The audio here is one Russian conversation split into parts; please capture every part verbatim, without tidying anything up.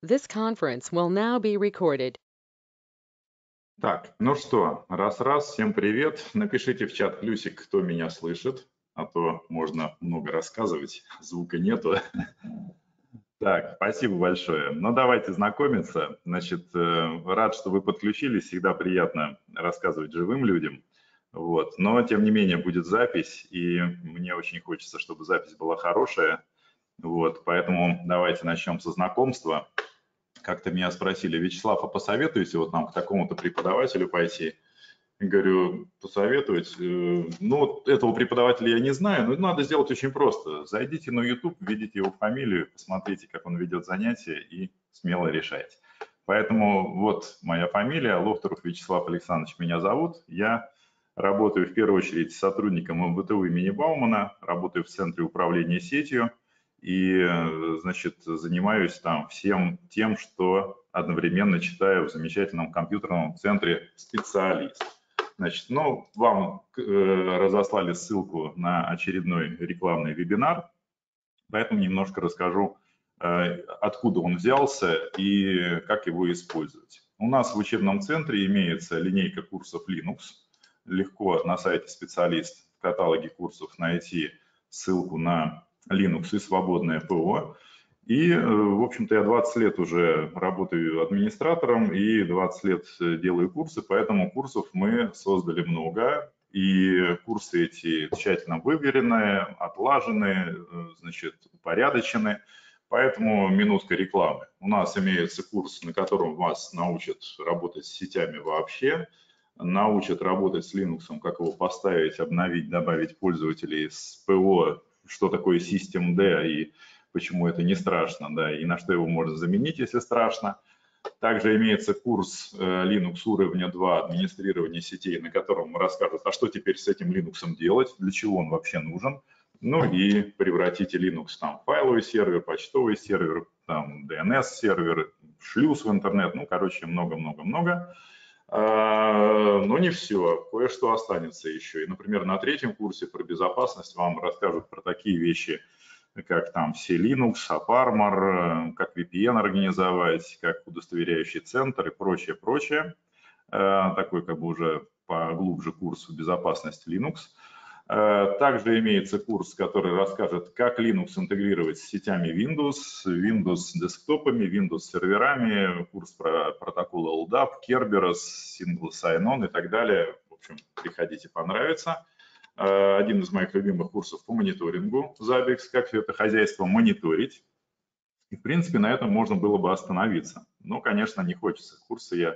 This conference will now be recorded. Так, ну что, раз-раз, всем привет. Напишите в чат плюсик, кто меня слышит, а то можно много рассказывать, звука нету. Так, спасибо большое. Ну, давайте знакомиться. Значит, рад, что вы подключились. Всегда приятно рассказывать живым людям. Вот. Но, тем не менее, будет запись, и мне очень хочется, чтобы запись была хорошая. Вот. Поэтому давайте начнем со знакомства. Как-то меня спросили: Вячеслав, а посоветуйте вот нам к такому-то преподавателю пойти? Говорю, посоветовать. Ну, этого преподавателя я не знаю, но надо сделать очень просто. Зайдите на YouTube, введите его фамилию, посмотрите, как он ведет занятия, и смело решайте. Поэтому вот моя фамилия, Лохторов Вячеслав Александрович меня зовут. Я работаю в первую очередь сотрудником эм вэ тэ у имени Баумана, работаю в Центре управления сетью и, значит, занимаюсь там всем тем, что одновременно читаю в замечательном компьютерном центре «Специалист». Значит, ну, вам э, разослали ссылку на очередной рекламный вебинар, поэтому немножко расскажу, э, откуда он взялся и как его использовать. У нас в учебном центре имеется линейка курсов Linux. Легко на сайте «Специалист» в каталоге курсов найти ссылку на Linux и свободное ПО. И, в общем-то, я двадцать лет уже работаю администратором и двадцать лет делаю курсы, поэтому курсов мы создали много. И курсы эти тщательно выверены, отлажены, значит, упорядочены. Поэтому минутка рекламы. У нас имеется курс, на котором вас научат работать с сетями вообще, научат работать с Linux, как его поставить, обновить, добавить пользователей, с ПО, что такое Systemd и почему это не страшно, да, и на что его можно заменить, если страшно. Также имеется курс Linux уровня два администрирования сетей, на котором расскажут, а что теперь с этим Linux делать, для чего он вообще нужен. Ну и превратите Linux там, в файловый сервер, почтовый сервер, там, ди эн эс-сервер, шлюз в интернет, ну, короче, много-много-много. Но не все, кое-что останется еще. И, например, на третьем курсе про безопасность вам расскажут про такие вещи, как там все Linux, AppArmor, как ви пи эн организовать, как удостоверяющий центр и прочее, прочее. Такой как бы уже поглубже курс безопасности Linux. Также имеется курс, который расскажет, как Linux интегрировать с сетями Windows, Windows десктопами, Windows серверами, курс про протоколы эл дап, Kerberos, Single Sign-On и так далее. В общем, приходите, понравится. Один из моих любимых курсов по мониторингу Zabbix, как все это хозяйство мониторить. И, в принципе, на этом можно было бы остановиться. Но, конечно, не хочется. Курсы я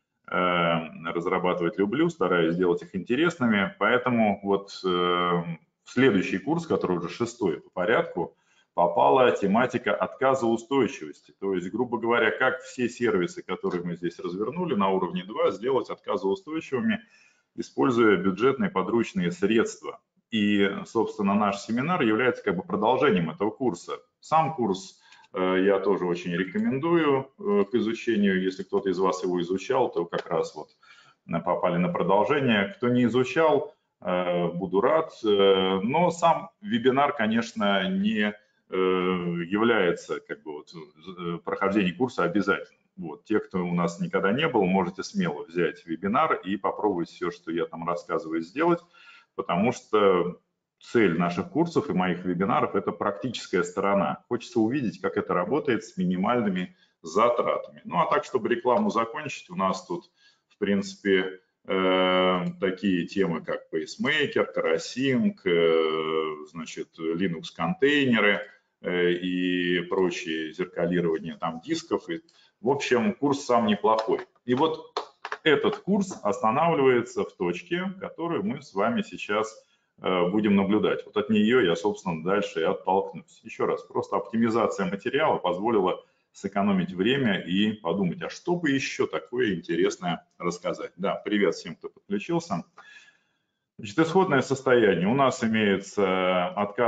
э, разрабатывать люблю, стараюсь сделать их интересными. Поэтому вот э, в следующий курс, который уже шестой по порядку, попала тематика отказоустойчивости. То есть, грубо говоря, как все сервисы, которые мы здесь развернули на уровне два, сделать отказоустойчивыми, используя бюджетные подручные средства. И, собственно, наш семинар является как бы продолжением этого курса. Сам курс э, я тоже очень рекомендую э, к изучению. Если кто-то из вас его изучал, то как раз вот попали на продолжение. Кто не изучал, э, буду рад. Э, но сам вебинар, конечно, не э, является как бы вот, прохождение курса обязательным. Вот. Те, кто у нас никогда не был, можете смело взять вебинар и попробовать все, что я там рассказываю, сделать, потому что цель наших курсов и моих вебинаров – это практическая сторона. Хочется увидеть, как это работает с минимальными затратами. Ну а так, чтобы рекламу закончить, у нас тут, в принципе, э, такие темы, как PaceMaker, TerraSync, э, значит, Linux-контейнеры э, и прочие зеркалирования там дисков. И, в общем, курс сам неплохой. И вот этот курс останавливается в точке, которую мы с вами сейчас э, будем наблюдать. Вот от нее я, собственно, дальше и оттолкнусь. Еще раз, просто оптимизация материала позволила сэкономить время и подумать, а что бы еще такое интересное рассказать. Да, привет всем, кто подключился. Значит, исходное состояние. У нас имеется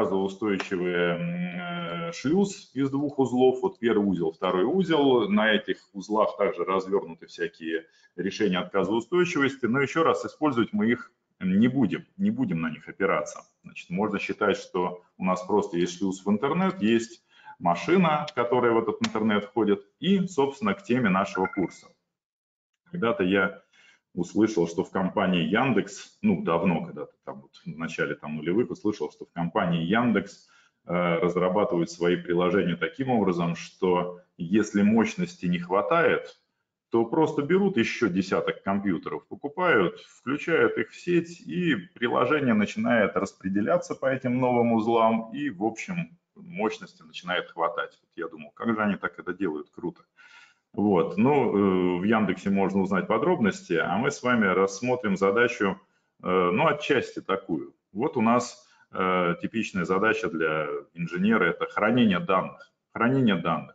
отказоустойчивый шлюз из двух узлов. Вот первый узел, второй узел. На этих узлах также развернуты всякие решения отказоустойчивости. Но еще раз, использовать мы их не будем. Не будем на них опираться. Значит, можно считать, что у нас просто есть шлюз в интернет, есть машина, которая в этот интернет входит, и, собственно, к теме нашего курса. Когда-то я услышал, что в компании Яндекс, ну, давно когда-то, там, вот, в начале там, нулевых, услышал, что в компании Яндекс э, разрабатывают свои приложения таким образом, что если мощности не хватает, то просто берут еще десяток компьютеров, покупают, включают их в сеть, и приложение начинает распределяться по этим новым узлам, и, в общем, мощности начинает хватать. Вот я думал, как же они так это делают, круто. Вот, ну, в Яндексе можно узнать подробности, а мы с вами рассмотрим задачу, ну, отчасти такую. Вот у нас типичная задача для инженера – это хранение данных. Хранение данных.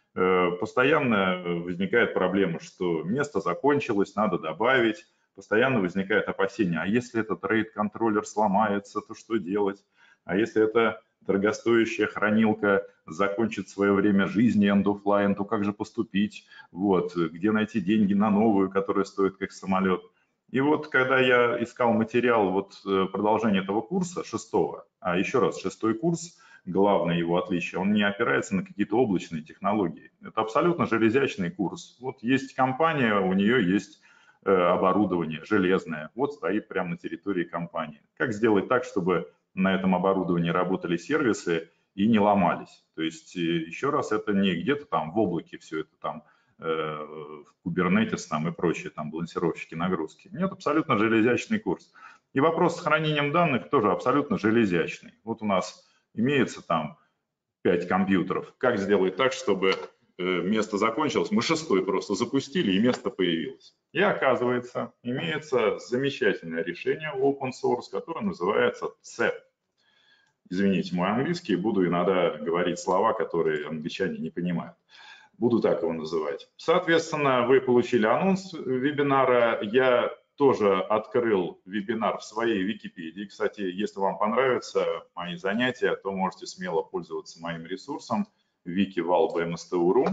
Постоянно возникает проблема, что место закончилось, надо добавить. Постоянно возникает опасение, а если этот RAID-контроллер сломается, то что делать? А если это дорогостоящая хранилка закончит свое время жизни end of line, то как же поступить? Вот, где найти деньги на новую, которая стоит как самолет? И вот когда я искал материал, вот продолжение этого курса, шестого, а еще раз, шестой курс, главное его отличие, он не опирается на какие-то облачные технологии. Это абсолютно железячный курс. Вот есть компания, у нее есть оборудование железное, вот стоит прямо на территории компании. Как сделать так, чтобы на этом оборудовании работали сервисы и не ломались? То есть, еще раз, это не где-то там в облаке все это там, в Kubernetes там и прочие там балансировщики нагрузки. Нет, абсолютно железячный курс. И вопрос с хранением данных тоже абсолютно железячный. Вот у нас имеется там пять компьютеров. Как сделать так, чтобы место закончилось? Мы шестой просто запустили, и место появилось. И оказывается, имеется замечательное решение open source, которое называется цэп. Извините, мой английский, буду иногда говорить слова, которые англичане не понимают. Буду так его называть. Соответственно, вы получили анонс вебинара. Я тоже открыл вебинар в своей Википедии. Кстати, если вам понравятся мои занятия, то можете смело пользоваться моим ресурсом wiki val би эм эс тэ у точка ру.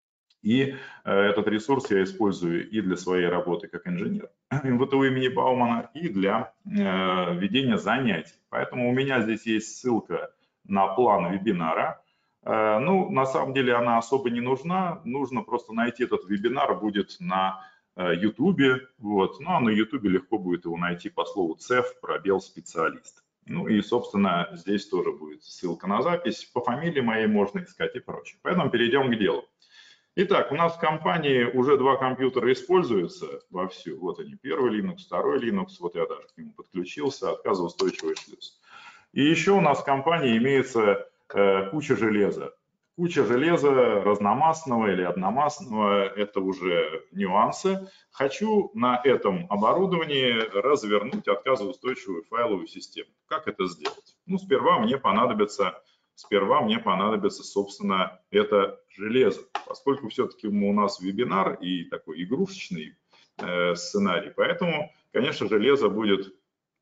И этот ресурс я использую и для своей работы как инженер эм вэ тэ у имени Баумана, и для ведения занятий. Поэтому у меня здесь есть ссылка на план вебинара. Ну, на самом деле она особо не нужна. Нужно просто найти этот вебинар, будет на YouTube. Вот. Ну, а на YouTube легко будет его найти по слову цэф, пробел специалист. Ну и, собственно, здесь тоже будет ссылка на запись. По фамилии моей можно искать и прочее. Поэтому перейдем к делу. Итак, у нас в компании уже два компьютера используются вовсю. Вот они, первый Linux, второй Linux. Вот я даже к нему подключился, отказоустойчивый шлюз. И еще у нас в компании имеется э, куча железа. Куча железа разномастного или одномастного, это уже нюансы. Хочу на этом оборудовании развернуть отказоустойчивую файловую систему. Как это сделать? Ну, сперва мне понадобится... Сперва мне понадобится, собственно, это железо. Поскольку все-таки у нас вебинар и такой игрушечный э, сценарий, поэтому, конечно, железо будет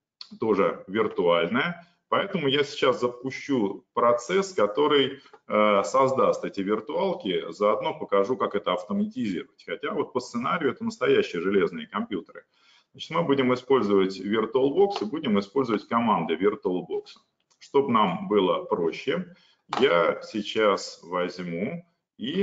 тоже виртуальное. Поэтому я сейчас запущу процесс, который э, создаст эти виртуалки, заодно покажу, как это автоматизировать. Хотя вот по сценарию это настоящие железные компьютеры. Значит, мы будем использовать VirtualBox и будем использовать команды VirtualBox. Чтобы нам было проще, я сейчас возьму и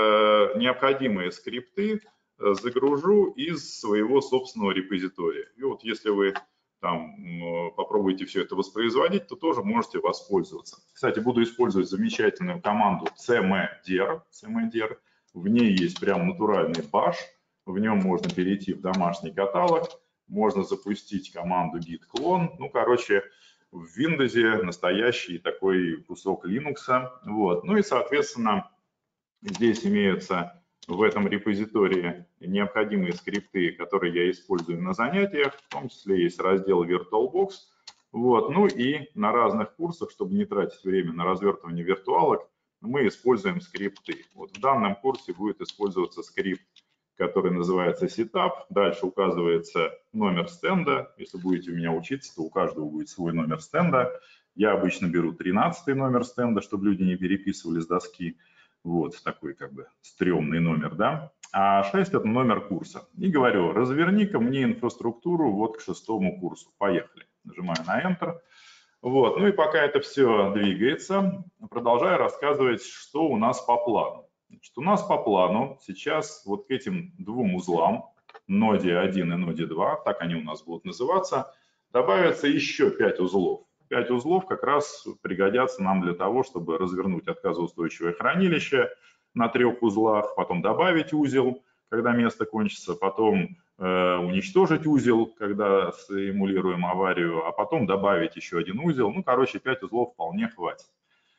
э, необходимые скрипты загружу из своего собственного репозитория. И вот если вы там попробуете все это воспроизводить, то тоже можете воспользоваться. Кстати, буду использовать замечательную команду cmdir. cmdir. В ней есть прям натуральный баш. В нем можно перейти в домашний каталог. Можно запустить команду git clone. Ну, короче, в Windows настоящий такой кусок Linux. Вот. Ну и, соответственно, здесь имеются в этом репозитории необходимые скрипты, которые я использую на занятиях. В том числе есть раздел VirtualBox. Вот. Ну и на разных курсах, чтобы не тратить время на развертывание виртуалок, мы используем скрипты. Вот в данном курсе будет использоваться скрипт, который называется Setup. Дальше указывается номер стенда. Если будете у меня учиться, то у каждого будет свой номер стенда. Я обычно беру тринадцатый номер стенда, чтобы люди не переписывали с доски. Вот такой как бы стрёмный номер, да. А шесть – это номер курса. И говорю, разверни-ка мне инфраструктуру вот к шестому курсу. Поехали. Нажимаю на Enter. Вот. Ну и пока это все двигается, продолжаю рассказывать, что у нас по плану. Значит, у нас по плану сейчас вот к этим двум узлам, ноде один и ноде два, так они у нас будут называться, добавится еще пять узлов. пять узлов как раз пригодятся нам для того, чтобы развернуть отказоустойчивое хранилище на трех узлах, потом добавить узел, когда место кончится, потом э, уничтожить узел, когда симулируем аварию, а потом добавить еще один узел. Ну, короче, пять узлов вполне хватит.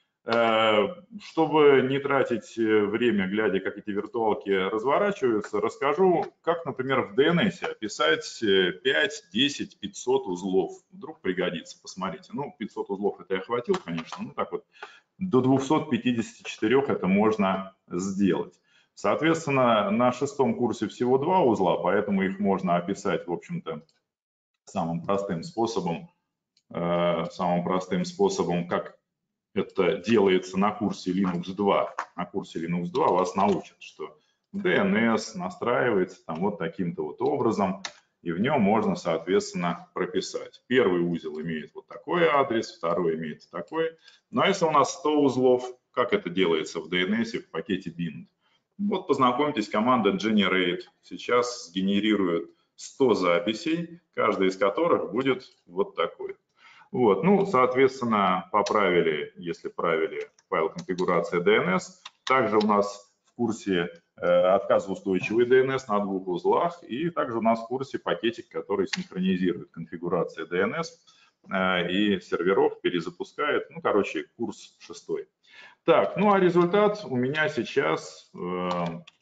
Э, чтобы не тратить время, глядя, как эти виртуалки разворачиваются, расскажу, как, например, в ди эн эс описать пять, десять, пятьсот узлов. Вдруг пригодится, посмотрите. Ну, пятьсот узлов это я хватил, конечно, ну так вот, до двухсот пятидесяти четырёх это можно сделать. Соответственно, на шестом курсе всего два узла, поэтому их можно описать, в общем-то, самым простым способом, э, самым простым способом, как это делается на курсе Linux два. На курсе Linux два вас научат, что ди эн эс настраивается там вот таким-то вот образом, и в нем можно, соответственно, прописать. Первый узел имеет вот такой адрес, второй имеет такой. Но если у нас сто узлов, как это делается в ди эн эс в пакете bind? Вот познакомьтесь, команда generate сейчас сгенерирует сто записей, каждая из которых будет вот такой. Вот, ну, соответственно, поправили, если правили файл конфигурация ди эн эс. Также у нас в курсе э, отказоустойчивый ди эн эс на двух узлах, и также у нас в курсе пакетик, который синхронизирует конфигурацию ди эн эс э, и серверов, перезапускает. Ну, короче, курс шестой. Так, ну а результат у меня сейчас, э,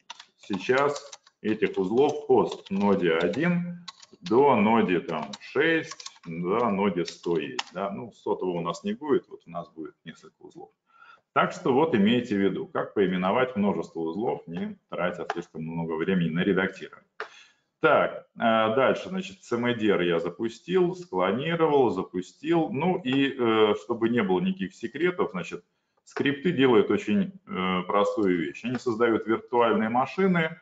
сейчас этих узлов хост ноде один до ноде там шесть, до ноде сто есть. Да? Ну, сотого у нас не будет, вот у нас будет несколько узлов. Так что вот имейте в виду, как поименовать множество узлов, не тратя слишком много времени на редактирование. Так, дальше, значит, cmdr я запустил, склонировал, запустил. Ну и чтобы не было никаких секретов, значит, скрипты делают очень простую вещь. Они создают виртуальные машины,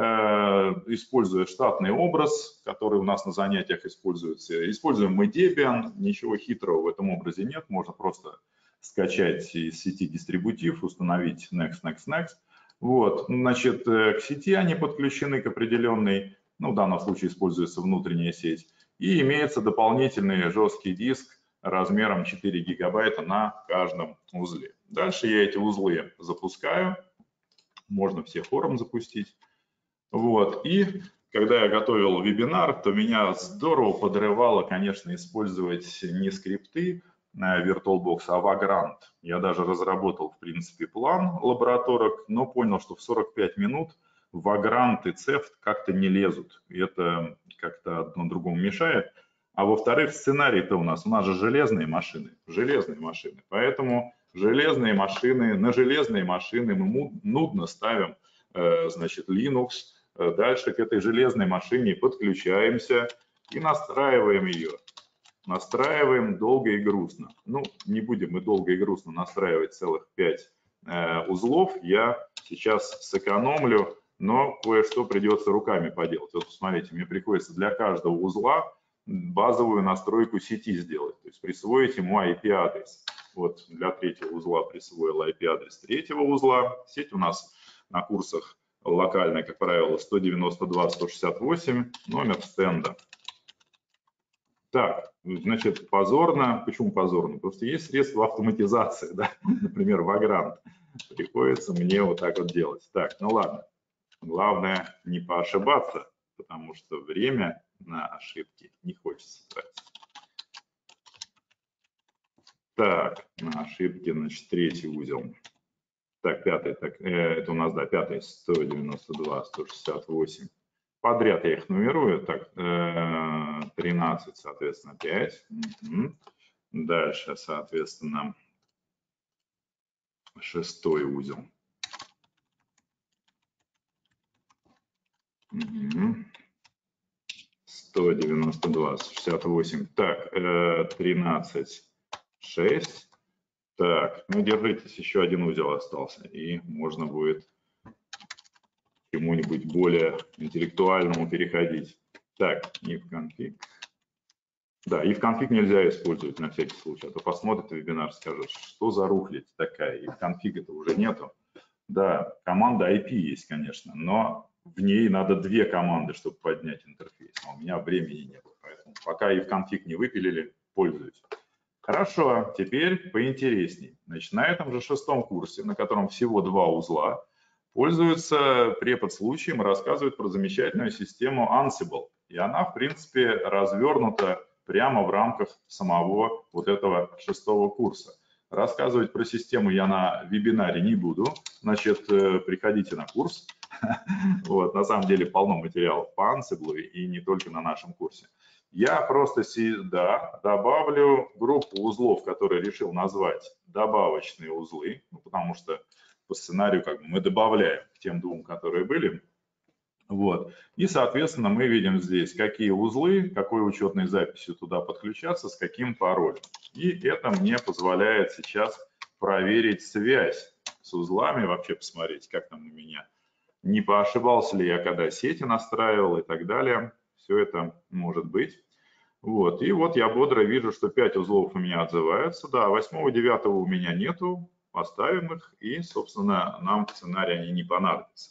используя штатный образ, который у нас на занятиях используется. Используем мы Debian, ничего хитрого в этом образе нет, можно просто скачать из сети дистрибутив, установить next, next, next. Вот, значит, к сети они подключены к определенной, ну, в данном случае используется внутренняя сеть, и имеется дополнительный жесткий диск размером четыре гигабайта на каждом узле. Дальше я эти узлы запускаю, можно все хором запустить. Вот, и когда я готовил вебинар, то меня здорово подрывало, конечно, использовать не скрипты VirtualBox, а Vagrant. Я даже разработал, в принципе, план лабораторок, но понял, что в сорок пять минут Vagrant и Ceft как-то не лезут. И это как-то одно другому мешает. А во-вторых, сценарий-то у нас, у нас же железные машины, железные машины. Поэтому железные машины, на железные машины мы нудно ставим, значит, Linux. Дальше к этой железной машине подключаемся и настраиваем ее. Настраиваем долго и грустно. Ну, не будем мы долго и грустно настраивать целых пять э, узлов. Я сейчас сэкономлю, но кое-что придется руками поделать. Вот посмотрите, мне приходится для каждого узла базовую настройку сети сделать. То есть присвоить ему ай пи-адрес. Вот для третьего узла присвоил ай пи-адрес третьего узла. Сеть у нас на курсах локальная, как правило, сто девяносто два точка сто шестьдесят восемь, номер стенда. Так, значит, позорно. Почему позорно? Просто есть средства автоматизации, да? Например, Vagrant. Приходится мне вот так вот делать. Так, ну ладно. Главное не поошибаться, потому что время на ошибки не хочется тратить. Так, на ошибки, значит, третий узел. Так, пятый, так, э, это у нас, да, пятый, сто девяносто два точка сто шестьдесят восемь. Подряд я их нумерую. Так, э, тринадцать, соответственно, пять. Угу. Дальше, соответственно, шестой узел. Угу. сто девяносто два точка шестьдесят восемь. Так, э, тринадцать, шесть. Так, ну держитесь, еще один узел остался, и можно будет к чему-нибудь более интеллектуальному переходить. Так, if config. Да, и в конфиг нельзя использовать на всякий случай, а то посмотрит вебинар, скажет, что за рухлядь такая, и в конфига-то уже нету. Да, команда ай пи есть, конечно, но в ней надо две команды, чтобы поднять интерфейс. А у меня времени нет, поэтому пока и в конфиг не выпилили, пользуюсь. Хорошо, теперь поинтересней. Значит, на этом же шестом курсе, на котором всего два узла, пользуется препод случаем и рассказывает про замечательную систему Ansible. И она, в принципе, развернута прямо в рамках самого вот этого шестого курса. Рассказывать про систему я на вебинаре не буду. Значит, приходите на курс. Вот, на самом деле полно материалов по Ansible и не только на нашем курсе. Я просто сюда добавлю группу узлов, которые решил назвать добавочные узлы, ну, потому что по сценарию как бы мы добавляем к тем двум, которые были. Вот. И, соответственно, мы видим здесь, какие узлы, какой учетной записью туда подключаться, с каким паролем. И это мне позволяет сейчас проверить связь с узлами, вообще посмотреть, как там у меня. Не поошибался ли я, когда сети настраивал и так далее. Все это может быть. Вот. И вот я бодро вижу, что пять узлов у меня отзываются. Да, восьмого, девятого у меня нету. Поставим их, и, собственно, нам в сценарии они не понадобятся.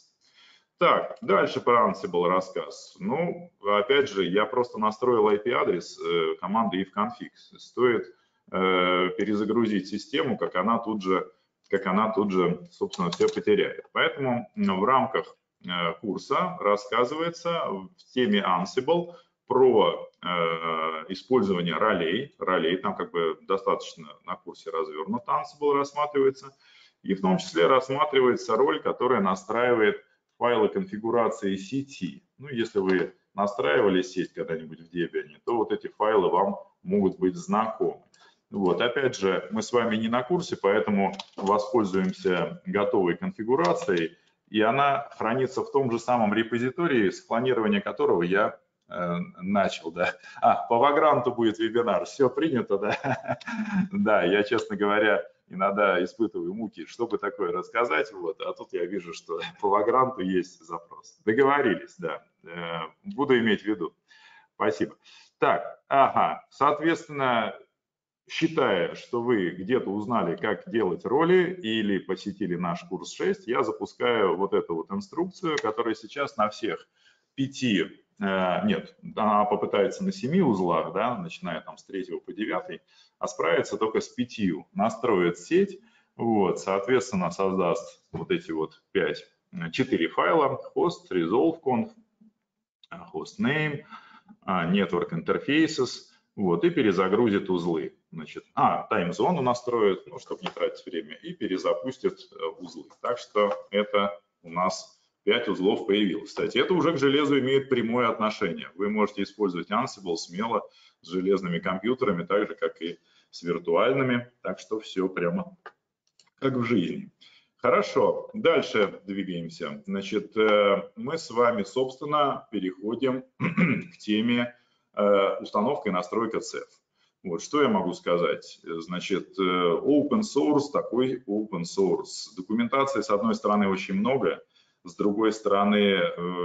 Так, дальше про Ansible рассказ. Ну, опять же, я просто настроил ай пи-адрес э, команды ifconfig. Стоит э, перезагрузить систему, как она тут же, как она тут же, собственно, все потеряет. Поэтому в рамках э, курса рассказывается в теме Ansible про э, использование ролей. Ролей там как бы достаточно на курсе развернут Ansible рассматривается. И в том числе рассматривается роль, которая настраивает файлы конфигурации сети. Ну, если вы настраивали сеть когда-нибудь в Debian, то вот эти файлы вам могут быть знакомы. Вот, опять же, мы с вами не на курсе, поэтому воспользуемся готовой конфигурацией, и она хранится в том же самом репозитории, склонирование которого я э, начал. Да. А, по Vagrant будет вебинар, все принято, да? Да, я, честно говоря, иногда испытываю муки, чтобы такое рассказать, вот, а тут я вижу, что по Vagrant есть запрос. Договорились, да, буду иметь в виду. Спасибо. Так, ага, соответственно, считая, что вы где-то узнали, как делать роли или посетили наш курс шесть, я запускаю вот эту вот инструкцию, которая сейчас на всех пяти, э, нет, она попытается на семи узлах, да, начиная там с третьего по девятый, а справится только с пятью. Настроит сеть, вот, соответственно, создаст вот эти вот пять, четыре файла: host, resolve.conf, hostname, network interfaces, вот, и перезагрузит узлы. Значит, а, таймзону настроит, ну, чтобы не тратить время, и перезапустит узлы. Так что это у нас пять узлов появилось. Кстати, это уже к железу имеет прямое отношение. Вы можете использовать Ansible смело с железными компьютерами, так же, как и с виртуальными. Так что все прямо как в жизни. Хорошо, дальше двигаемся. Значит, мы с вами, собственно, переходим к теме установка и настройка цеф. Вот, что я могу сказать? Значит, open source, такой open source. Документации, с одной стороны, очень много, с другой стороны,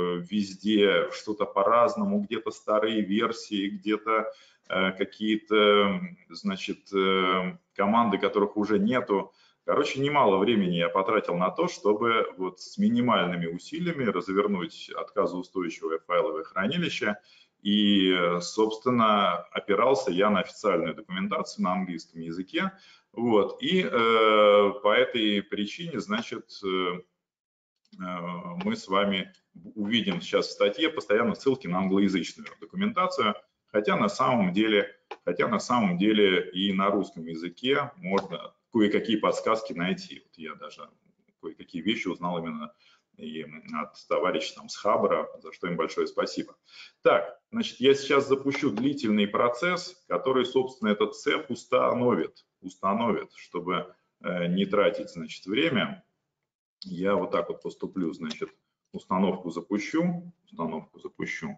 везде что-то по-разному, где-то старые версии, где-то какие-то, значит, команды, которых уже нету. Короче, немало времени я потратил на то, чтобы вот с минимальными усилиями развернуть отказоустойчивое файловое хранилище. И, собственно, опирался я на официальную документацию на английском языке. Вот. И э, по этой причине, значит, э, мы с вами увидим сейчас в статье постоянно ссылки на англоязычную документацию, хотя на самом деле, хотя на самом деле и на русском языке можно кое-какие подсказки найти. Вот я даже кое-какие вещи узнал именно и от товарища там с Хабра, за что им большое спасибо. Так, значит, я сейчас запущу длительный процесс, который, собственно, этот цеф установит, установит, чтобы э, не тратить, значит, время. Я вот так вот поступлю, значит, установку запущу, установку запущу.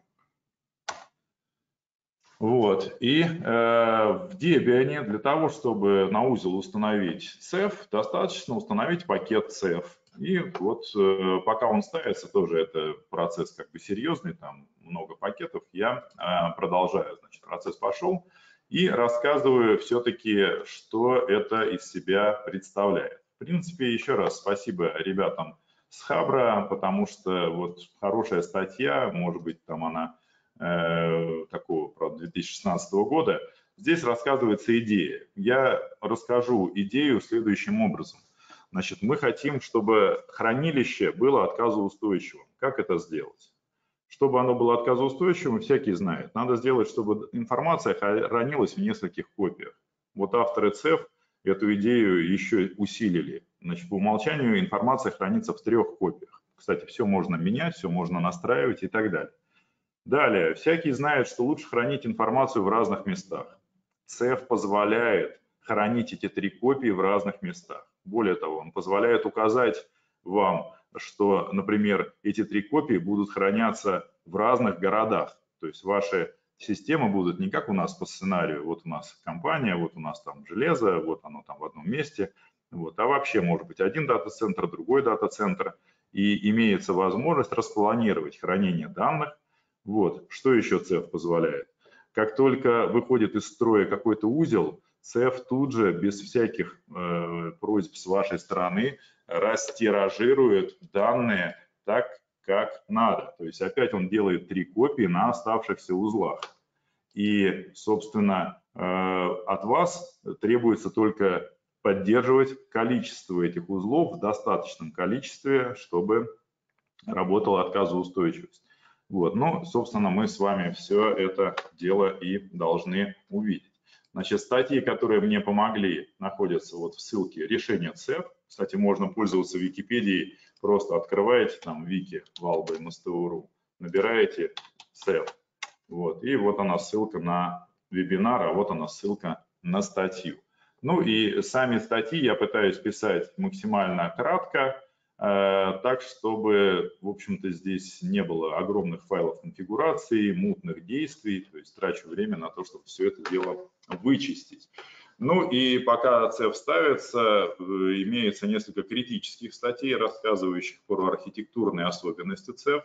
Вот, и э, в Debian для того, чтобы на узел установить цеф, достаточно установить пакет цеф. И вот пока он ставится, тоже это процесс как бы серьезный, там много пакетов, я продолжаю, значит, процесс пошел и рассказываю все-таки, что это из себя представляет. В принципе, еще раз спасибо ребятам с Хабра, потому что вот хорошая статья, может быть, там она э, такого, правда, две тысячи шестнадцатого года, здесь рассказывается идея. Я расскажу идею следующим образом. Значит, мы хотим, чтобы хранилище было отказоустойчивым. Как это сделать? Чтобы оно было отказоустойчивым, всякий знает. Надо сделать, чтобы информация хранилась в нескольких копиях. Вот авторы ЦЕФ эту идею еще усилили. Значит, по умолчанию информация хранится в трех копиях. Кстати, все можно менять, все можно настраивать и так далее. Далее, всякий знает, что лучше хранить информацию в разных местах. ЦЕФ позволяет хранить эти три копии в разных местах. Более того, он позволяет указать вам, что, например, эти три копии будут храняться в разных городах. То есть ваши системы будут не как у нас по сценарию, вот у нас компания, вот у нас там железо, вот оно там в одном месте, вот, а вообще может быть один дата-центр, другой дата-центр, и имеется возможность распланировать хранение данных. Вот, что еще ЦЕФ позволяет? Как только выходит из строя какой-то узел, ЦЕФ тут же, без всяких э, просьб с вашей стороны, растиражирует данные так, как надо. То есть опять он делает три копии на оставшихся узлах. И, собственно, э, от вас требуется только поддерживать количество этих узлов в достаточном количестве, чтобы работала отказоустойчивость. Вот. Ну, собственно, мы с вами все это дело и должны увидеть. Значит, статьи, которые мне помогли, находятся вот в ссылке решения ЦЕФ. Кстати, можно пользоваться Википедией, просто открываете там вики валба эм эс тэ о точка ру, набираете ЦЕФ. Вот, и вот она ссылка на вебинар, а вот она ссылка на статью. Ну и сами статьи я пытаюсь писать максимально кратко, так, чтобы, в общем-то, здесь не было огромных файлов конфигурации, мутных действий, то есть трачу время на то, чтобы все это дело вычистить. Ну и пока ЦЕФ ставится, имеется несколько критических статей, рассказывающих про архитектурные особенности ЦЕФ.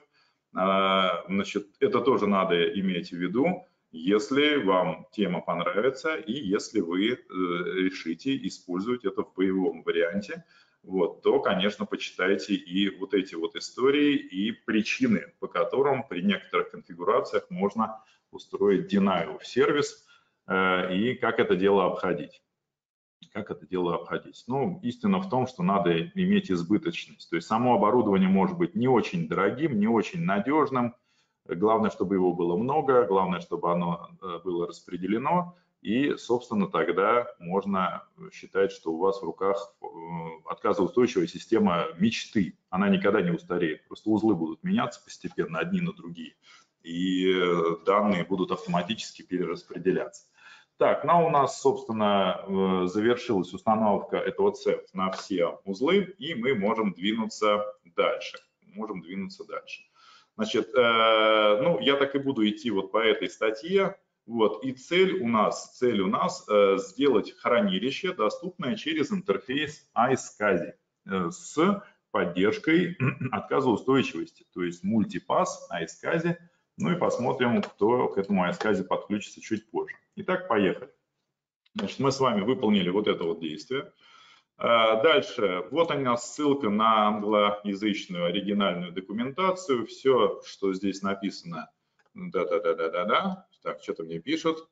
Значит, это тоже надо иметь в виду, если вам тема понравится и если вы решите использовать это в боевом варианте. Вот, то, конечно, почитайте и вот эти вот истории и причины, по которым при некоторых конфигурациях можно устроить denial of service э, и как это дело обходить. Как это дело обходить? Ну, истина в том, что надо иметь избыточность. То есть само оборудование может быть не очень дорогим, не очень надежным. Главное, чтобы его было много, главное, чтобы оно было распределено. И, собственно, тогда можно считать, что у вас в руках отказоустойчивая система мечты. Она никогда не устареет. Просто узлы будут меняться постепенно, одни на другие. И данные будут автоматически перераспределяться. Так, ну у нас, собственно, завершилась установка этого ЦЕФ на все узлы, и мы можем двинуться дальше. Можем двинуться дальше. Значит, ну, я так и буду идти вот по этой статье. Вот, и цель у нас, цель у нас э, сделать хранилище, доступное через интерфейс iSCSI э, с поддержкой отказоустойчивости, то есть мультипас iSCSI. Ну и посмотрим, кто к этому iSCSI подключится чуть позже. Итак, поехали. Значит, мы с вами выполнили вот это вот действие. Э, дальше, вот у нас ссылка на англоязычную оригинальную документацию. Все, что здесь написано, да-да-да-да-да-да. Так, что-то мне пишут.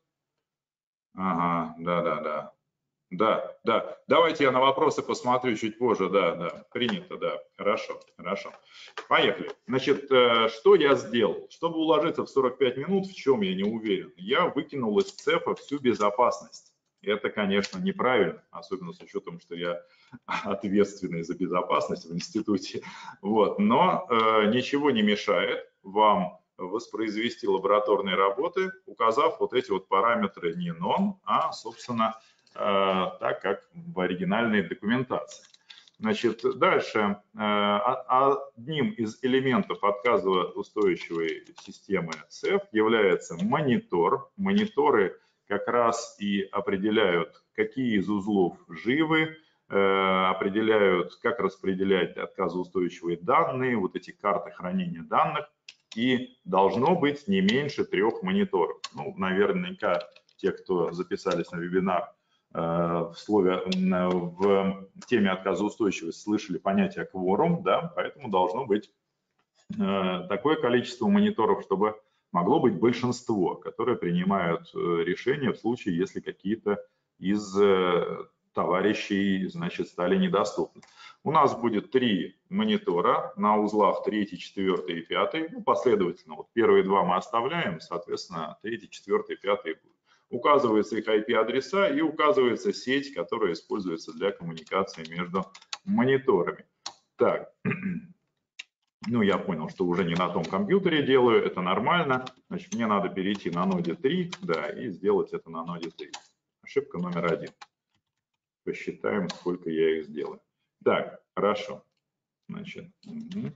Ага, да-да-да. Да, да. Давайте я на вопросы посмотрю чуть позже. Да, да, принято, да. Хорошо, хорошо. Поехали. Значит, что я сделал? Чтобы уложиться в сорок пять минут, в чем я не уверен, я выкинул из ЦЕФа всю безопасность. Это, конечно, неправильно, особенно с учетом, что я ответственный за безопасность в институте. Вот. Но э, ничего не мешает вам воспроизвести лабораторные работы, указав вот эти вот параметры не non, а, собственно, э, так, как в оригинальной документации. Значит, дальше. Э, одним из элементов отказоустойчивой системы ЦЕФ является монитор. Мониторы как раз и определяют, какие из узлов живы, определяют, как распределять отказоустойчивые данные, вот эти карты хранения данных, и должно быть не меньше трех мониторов. Ну, наверняка те, кто записались на вебинар, в слове, в теме отказоустойчивости слышали понятие кворум, да, поэтому должно быть такое количество мониторов, чтобы могло быть большинство, которые принимают решения в случае, если какие-то из товарищей, значит, стали недоступны. У нас будет три монитора на узлах третий, четвертый и пятый, ну, последовательно. Вот первые два мы оставляем, соответственно, третий, четвертый, пятый будут. Указываются их ай пи-адреса и указывается сеть, которая используется для коммуникации между мониторами. Так, ну я понял, что уже не на том компьютере делаю, это нормально. Значит, мне надо перейти на ноде три, да, и сделать это на ноде три. Ошибка номер один. Посчитаем, сколько я их сделаю. Так, хорошо. Значит, угу.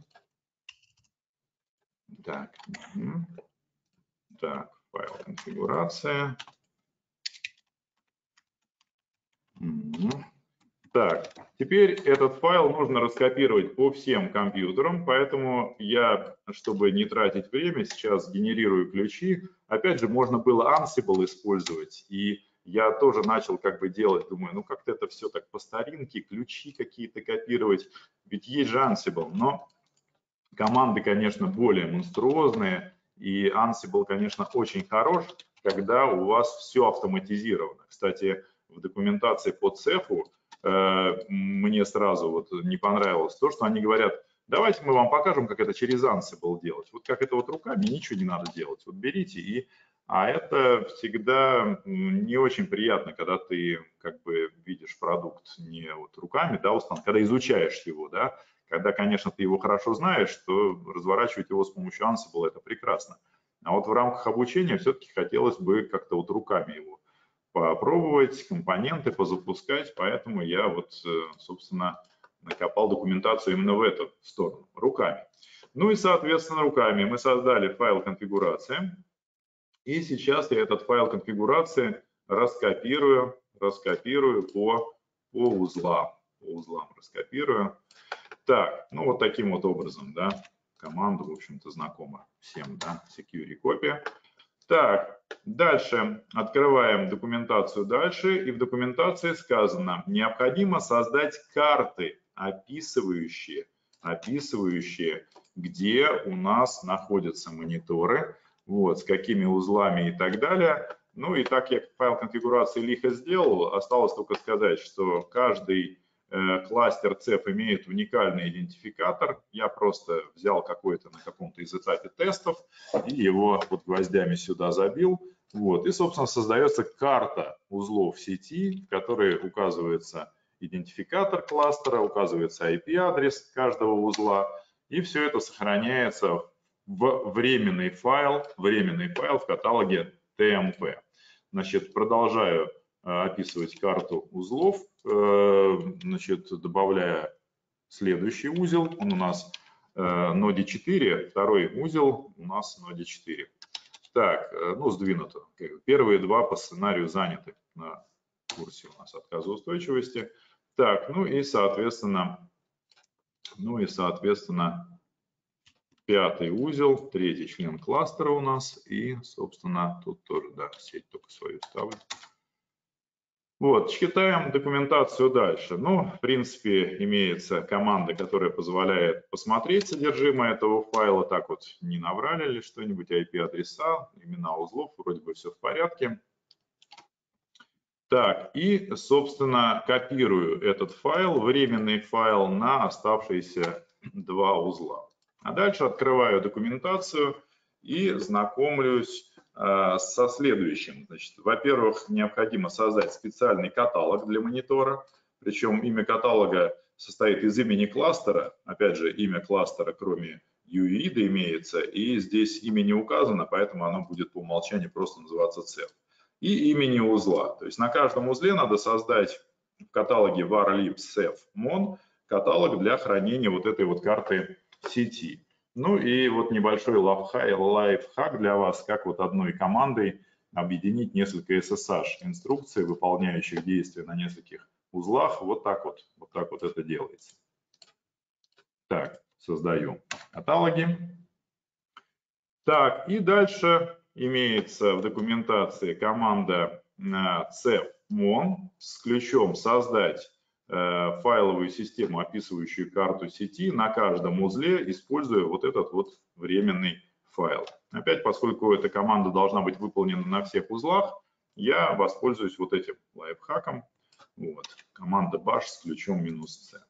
Так, угу. Так, файл конфигурация. Угу. Так, теперь этот файл нужно раскопировать по всем компьютерам, поэтому я, чтобы не тратить время, сейчас генерирую ключи. Опять же, можно было Ansible использовать, и я тоже начал как бы делать, думаю, ну как-то это все так по старинке, ключи какие-то копировать, ведь есть же Ansible, но команды, конечно, более монструозные, и Ansible, конечно, очень хорош, когда у вас все автоматизировано. Кстати, в документации по цефу мне сразу вот не понравилось то, что они говорят, давайте мы вам покажем, как это через Ansible делать. Вот как это вот руками, ничего не надо делать. Вот берите и... А это всегда не очень приятно, когда ты как бы видишь продукт не вот руками, да, установ, когда изучаешь его, да. Когда, конечно, ты его хорошо знаешь, то разворачивать его с помощью Ansible это прекрасно. А вот в рамках обучения все-таки хотелось бы как-то вот руками его попробовать, компоненты позапускать, поэтому я вот, собственно, накопал документацию именно в эту сторону, руками. Ну и, соответственно, руками мы создали файл конфигурации, и сейчас я этот файл конфигурации раскопирую, раскопирую по, по узлам, по узлам раскопирую. Так, ну вот таким вот образом, да, команда, в общем-то, знакома всем, да, security copy. Так, дальше открываем документацию дальше, и в документации сказано, необходимо создать карты, описывающие, описывающие, где у нас находятся мониторы, вот, с какими узлами и так далее. Ну и так я файл конфигурации лихо сделал, осталось только сказать, что каждый кластер цеф имеет уникальный идентификатор. Я просто взял какой-то на каком-то из этапе тестов и его вот гвоздями сюда забил. Вот. И, собственно, создается карта узлов сети, в которой указывается идентификатор кластера, указывается ай пи-адрес каждого узла. И все это сохраняется в временный файл, временный файл в каталоге ти эм пи. Значит, продолжаю описывать карту узлов, значит, добавляя следующий узел. Он у нас ноде четыре, второй узел у нас ноде четыре. Так, ну, сдвинуто. Первые два по сценарию заняты на курсе у нас отказоустойчивости. Так, ну и, соответственно, ну и, соответственно, пятый узел, третий член кластера у нас. И, собственно, тут тоже, да, сеть только свою ставлю. Вот, читаем документацию дальше. Ну, в принципе, имеется команда, которая позволяет посмотреть содержимое этого файла. Так вот, не наврали ли что-нибудь, ай пи-адреса, имена узлов, вроде бы все в порядке. Так, и, собственно, копирую этот файл, временный файл, на оставшиеся два узла. А дальше открываю документацию и знакомлюсь со следующим. Значит, во-первых, необходимо создать специальный каталог для монитора, причем имя каталога состоит из имени кластера, опять же, имя кластера, кроме ю ай ди имеется, и здесь имя не указано, поэтому оно будет по умолчанию просто называться цеф. И имени узла, то есть на каждом узле надо создать в каталоге var lib cef mon каталог для хранения вот этой вот карты сети. Ну и вот небольшой лайфхак для вас, как вот одной командой объединить несколько эс эс эйч инструкций, выполняющих действия на нескольких узлах вот так вот, вот так вот это делается. Так, создаю каталоги. Так, и дальше имеется в документации команда cmon с ключом создать э, файловую систему, описывающую карту сети на каждом узле, используя вот этот вот временный файл. Опять, поскольку эта команда должна быть выполнена на всех узлах, я воспользуюсь вот этим лайфхаком. Вот, команда bash с ключом минус c.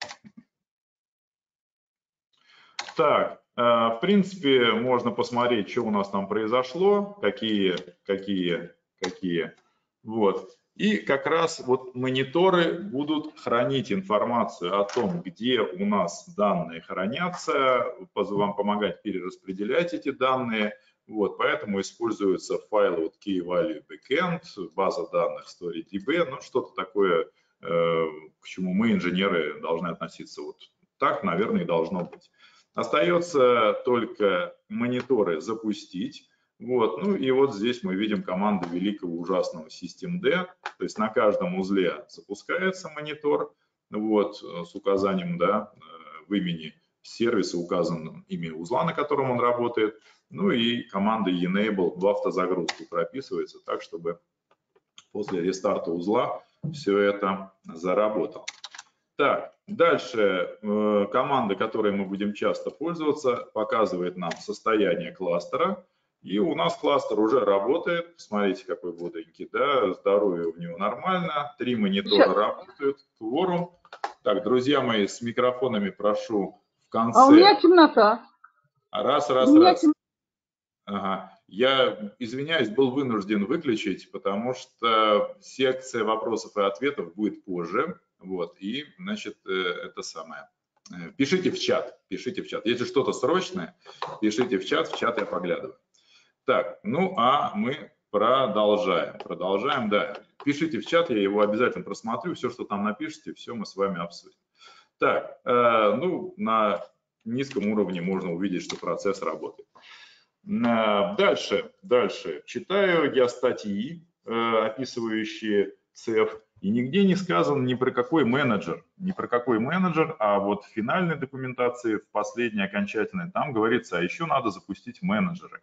Так, в принципе, можно посмотреть, что у нас там произошло, какие, какие, какие. Вот. И как раз вот мониторы будут хранить информацию о том, где у нас данные хранятся, вам помогать перераспределять эти данные. Вот, поэтому используются файлы вот key-value backend, база данных StoryDB, ну что-то такое, к чему мы, инженеры, должны относиться. Вот так, наверное, и должно быть. Остается только мониторы запустить. Вот. Ну и вот здесь мы видим команду великого ужасного systemd. То есть на каждом узле запускается монитор вот, с указанием, да, в имени сервиса, указано имя узла, на котором он работает. Ну и команда enable в автозагрузку прописывается так, чтобы после рестарта узла все это заработало. Так, дальше э, команда, которой мы будем часто пользоваться, показывает нам состояние кластера. И у нас кластер уже работает. Посмотрите, какой бодренький, да, здоровье у него нормально. Три монитора Сейчас. работают, кворум. Так, друзья мои, с микрофонами прошу в конце. А у меня темнота. Раз, раз, раз. Тем... Ага. Я, извиняюсь, был вынужден выключить, потому что секция вопросов и ответов будет позже. Вот, и, значит, это самое. Пишите в чат, пишите в чат. Если что-то срочное, пишите в чат, в чат я поглядываю. Так, ну а мы продолжаем. Продолжаем, да. Пишите в чат, я его обязательно просмотрю. Все, что там напишите, все мы с вами обсудим. Так, э, ну, на низком уровне можно увидеть, что процесс работает. Дальше, дальше. Читаю я статьи, э, описывающие цеф. И нигде не сказано ни про какой менеджер, ни про какой менеджер, а вот в финальной документации, в последней окончательной, там говорится, а еще надо запустить менеджеры.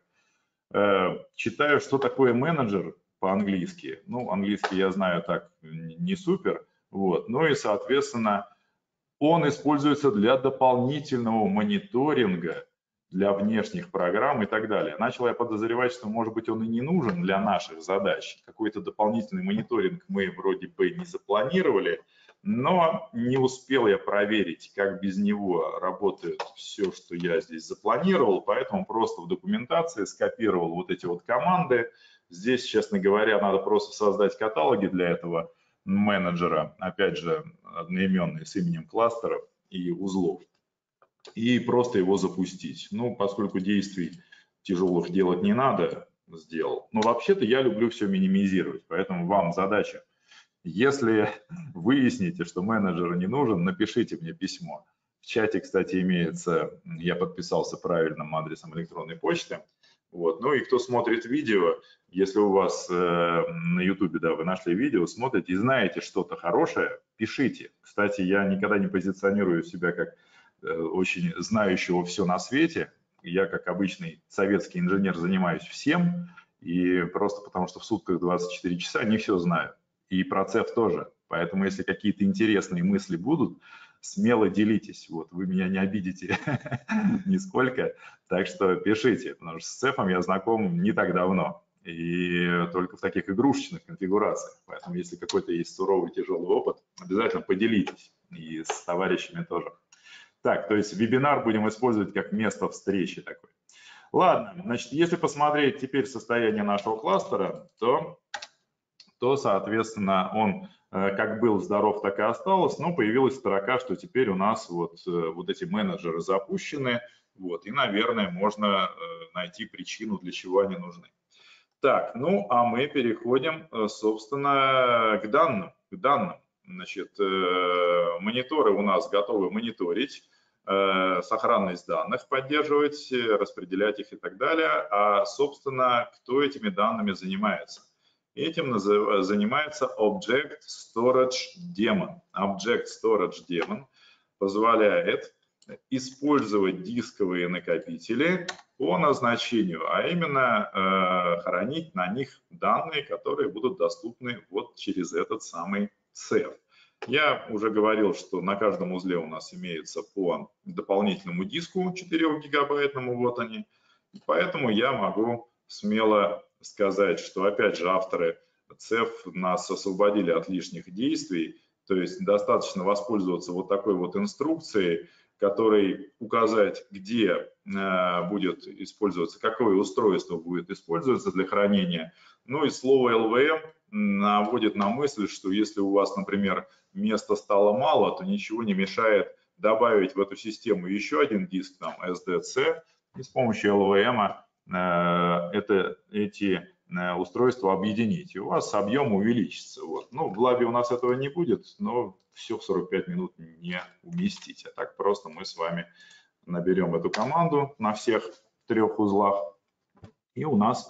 Читаю, что такое менеджер по-английски. Ну, английский я знаю так не супер, вот. Ну и, соответственно, он используется для дополнительного мониторинга, для внешних программ и так далее. Начал я подозревать, что, может быть, он и не нужен для наших задач. Какой-то дополнительный мониторинг мы вроде бы не запланировали, но не успел я проверить, как без него работает все, что я здесь запланировал, поэтому просто в документации скопировал вот эти вот команды. Здесь, честно говоря, надо просто создать каталоги для этого менеджера, опять же, одноименные с именем кластеров и узлов, и просто его запустить. Ну, поскольку действий тяжелых делать не надо, сделал. Но вообще-то я люблю все минимизировать, поэтому вам задача. Если выясните, что менеджер не нужен, напишите мне письмо. В чате, кстати, имеется, я подписался правильным адресом электронной почты. Вот. Ну и кто смотрит видео, если у вас э, на YouTube, да, вы нашли видео, смотрите и знаете что-то хорошее, пишите. Кстати, я никогда не позиционирую себя как э, очень знающего все на свете. Я, как обычный советский инженер, занимаюсь всем. И просто потому, что в сутках двадцать четыре часа не все знаю. И про цеф тоже. Поэтому, если какие-то интересные мысли будут, смело делитесь. Вот, вы меня не обидите нисколько. Так что пишите, потому что с цефом я знаком не так давно. И только в таких игрушечных конфигурациях. Поэтому, если какой-то есть суровый, тяжелый опыт, обязательно поделитесь. И с товарищами тоже. Так, то есть вебинар будем использовать как место встречи такой. Ладно, значит, если посмотреть теперь состояние нашего кластера, то... то, соответственно, он как был здоров, так и остался, но появилась строка, что теперь у нас вот, вот эти менеджеры запущены, вот, и, наверное, можно найти причину, для чего они нужны. Так, ну, а мы переходим, собственно, к данным. К данным. Значит, мониторы у нас готовы мониторить, сохранность данных поддерживать, распределять их и так далее. А, собственно, кто этими данными занимается? Этим занимается Object Storage Daemon. Object Storage Daemon позволяет использовать дисковые накопители по назначению, а именно э, хранить на них данные, которые будут доступны вот через этот самый сеф. Я уже говорил, что на каждом узле у нас имеется по дополнительному диску четырёхгигабайтному, вот они. Поэтому я могу смело сказать, что опять же авторы сеф нас освободили от лишних действий, то есть достаточно воспользоваться вот такой вот инструкцией, которой указать, где э, будет использоваться, какое устройство будет использоваться для хранения. Ну и слово эл ви эм наводит на мысль, что если у вас, например, места стало мало, то ничего не мешает добавить в эту систему еще один диск, там эс ди си, и с помощью эл ви эм э, это, эти э, устройства объединить, и у вас объем увеличится. Вот. Ну, в лабе у нас этого не будет, но все в сорок пять минут не уместить. А так просто мы с вами наберем эту команду на всех трех узлах, и у нас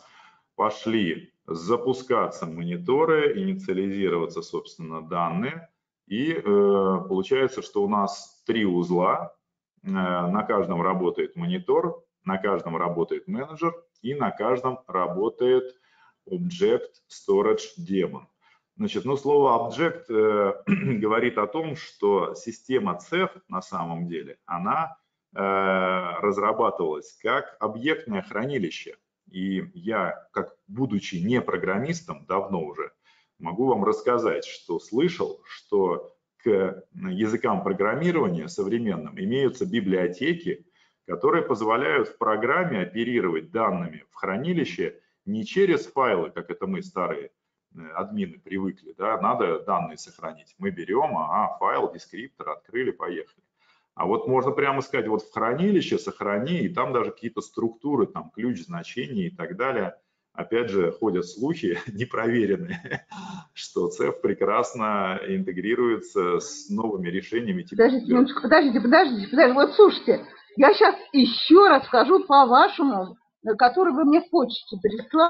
пошли запускаться мониторы, инициализироваться, собственно, данные. И э, получается, что у нас три узла, э, на каждом работает монитор, на каждом работает менеджер и на каждом работает Object Storage Daemon. Значит, ну, слово Object э, говорит о том, что система сеф на самом деле, она э, разрабатывалась как объектное хранилище. И я, как будучи не программистом, давно уже, могу вам рассказать, что слышал, что к языкам программирования современным имеются библиотеки, которые позволяют в программе оперировать данными в хранилище не через файлы, как это мы, старые админы, привыкли, да, надо данные сохранить. Мы берем, а файл, дескриптор, открыли, поехали. А вот можно прямо сказать, вот в хранилище сохрани, и там даже какие-то структуры, там ключ, значения и так далее. Опять же, ходят слухи непроверенные, что сеф прекрасно интегрируется с новыми решениями. Типа подождите, минуточку, подождите, подождите, подождите. Вот слушайте, я сейчас еще раз скажу по вашему, который вы мне почте прислали.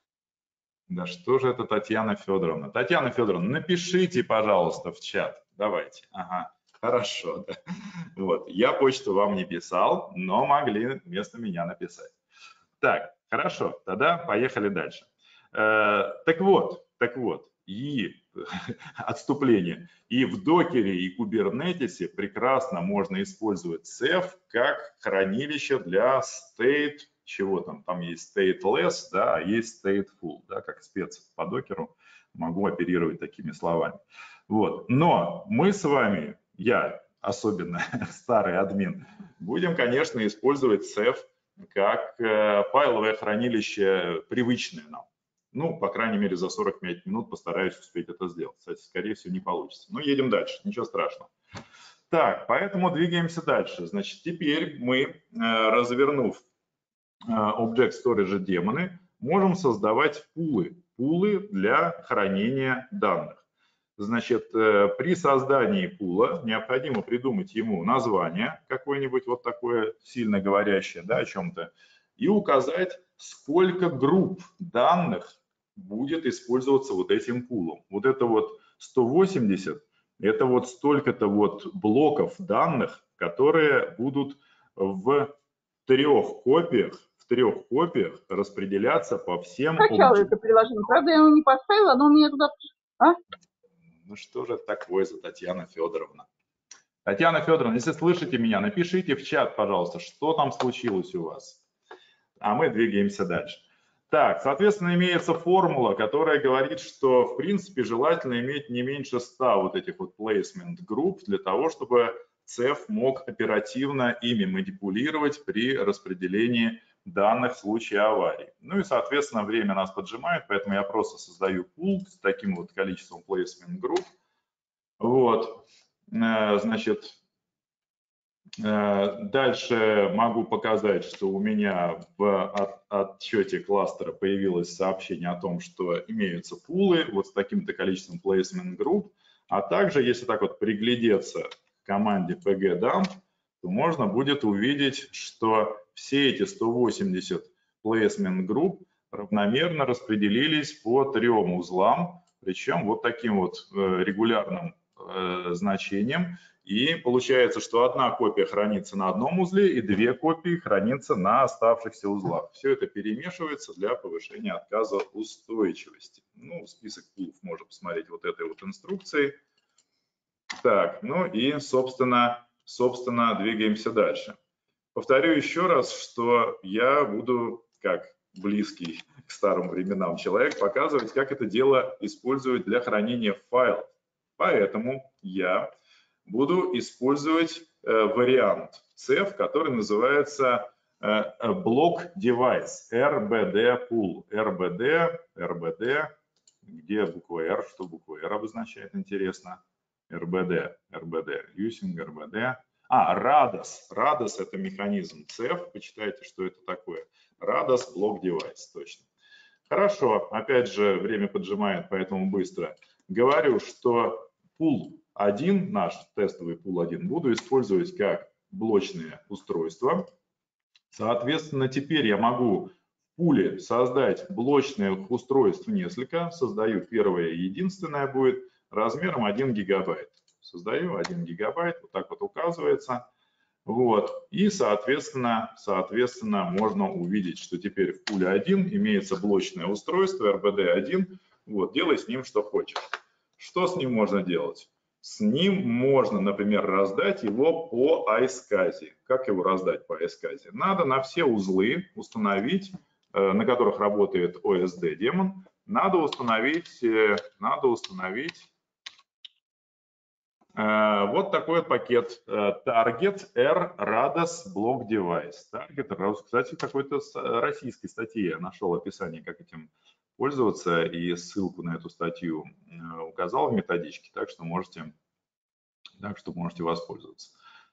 Да что же это, Татьяна Федоровна? Татьяна Федоровна, напишите, пожалуйста, в чат. Давайте. Ага, хорошо. Да. Вот. Я почту вам не писал, но могли вместо меня написать. Так, хорошо, тогда поехали дальше. Э, так вот, так вот, и отступление. И в докере, и кубернетисе прекрасно можно использовать сеф как хранилище для state, чего там, там есть stateless, да, а есть stateful, да, как спец по докеру могу оперировать такими словами. Вот, но мы с вами, я особенно старый админ, будем, конечно, использовать сеф как э, файловое хранилище привычное нам. Ну, по крайней мере, за сорок пять минут постараюсь успеть это сделать. Кстати, скорее всего, не получится. Но едем дальше, ничего страшного. Так, поэтому двигаемся дальше. Значит, теперь мы, э, развернув э, Object Storage демоны, можем создавать пулы. Пулы для хранения данных. Значит, при создании пула необходимо придумать ему название какое-нибудь вот такое сильно говорящее, да, о чем-то, и указать, сколько групп данных будет использоваться вот этим пулом. Вот это вот сто восемьдесят, это вот столько-то вот блоков данных, которые будут в трех копиях, в трех копиях распределяться по всем. Скачала это приложение, правда, я его не поставила, оно у меня туда... А? Ну что же это такое за Татьяна Федоровна? Татьяна Федоровна, если слышите меня, напишите в чат, пожалуйста, что там случилось у вас. А мы двигаемся дальше. Так, соответственно, имеется формула, которая говорит, что, в принципе, желательно иметь не меньше ста вот этих вот placement групп для того, чтобы сеф мог оперативно ими манипулировать при распределении данных в случае аварии. Ну и, соответственно, время нас поджимает, поэтому я просто создаю пул с таким вот количеством placement групп. Вот, значит, дальше могу показать, что у меня в отчете кластера появилось сообщение о том, что имеются пулы вот с таким-то количеством placement групп, а также, если так вот приглядеться к команде pgdump, то можно будет увидеть, что все эти сто восемьдесят placement групп равномерно распределились по трем узлам, причем вот таким вот регулярным значением. И получается, что одна копия хранится на одном узле и две копии хранятся на оставшихся узлах. Все это перемешивается для повышения отказоустойчивости. Ну, список пулов можно посмотреть вот этой вот инструкцией. Так, ну и, собственно, собственно, двигаемся дальше. Повторю еще раз, что я буду, как близкий к старым временам человек, показывать, как это дело использовать для хранения файлов. Поэтому я буду использовать э, вариант цеф, который называется э, Block Device, эр би ди Pool. эр би ди, эр би ди, где буква R, что буква R обозначает, интересно. эр би ди, эр би ди, Using эр би ди. А, радос. радос это механизм цеф. Почитайте, что это такое. радос Block Device, точно. Хорошо, опять же, время поджимает, поэтому быстро. Говорю, что пул один, наш тестовый пул один, буду использовать как блочное устройство. Соответственно, теперь я могу в пуле создать блочных устройств несколько. Создаю первое и единственное будет размером один гигабайт. Создаю один гигабайт, вот так вот указывается. Вот. И, соответственно, соответственно, можно увидеть, что теперь в пуле один имеется блочное устройство эр би ди один. Вот, делай с ним что хочешь. Что с ним можно делать? С ним можно, например, раздать его по iSCSI. Как его раздать по iSCSI? Надо на все узлы установить, на которых работает о эс ди демон, надо установить, надо установить вот такой вот пакет Target R Rados Block Device. Target, кстати, какой-то российской статьи я нашел описание, как этим пользоваться, и ссылку на эту статью указал в методичке, так что можете, так что можете воспользоваться.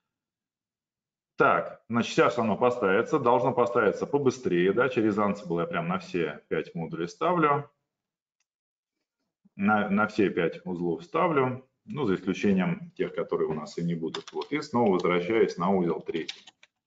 Так, значит, сейчас оно поставится, должно поставиться побыстрее, да, через Ansible я прям на все пять модулей ставлю, на, на все пять узлов ставлю. Ну, за исключением тех, которые у нас и не будут. Вот, и снова возвращаюсь на узел третий.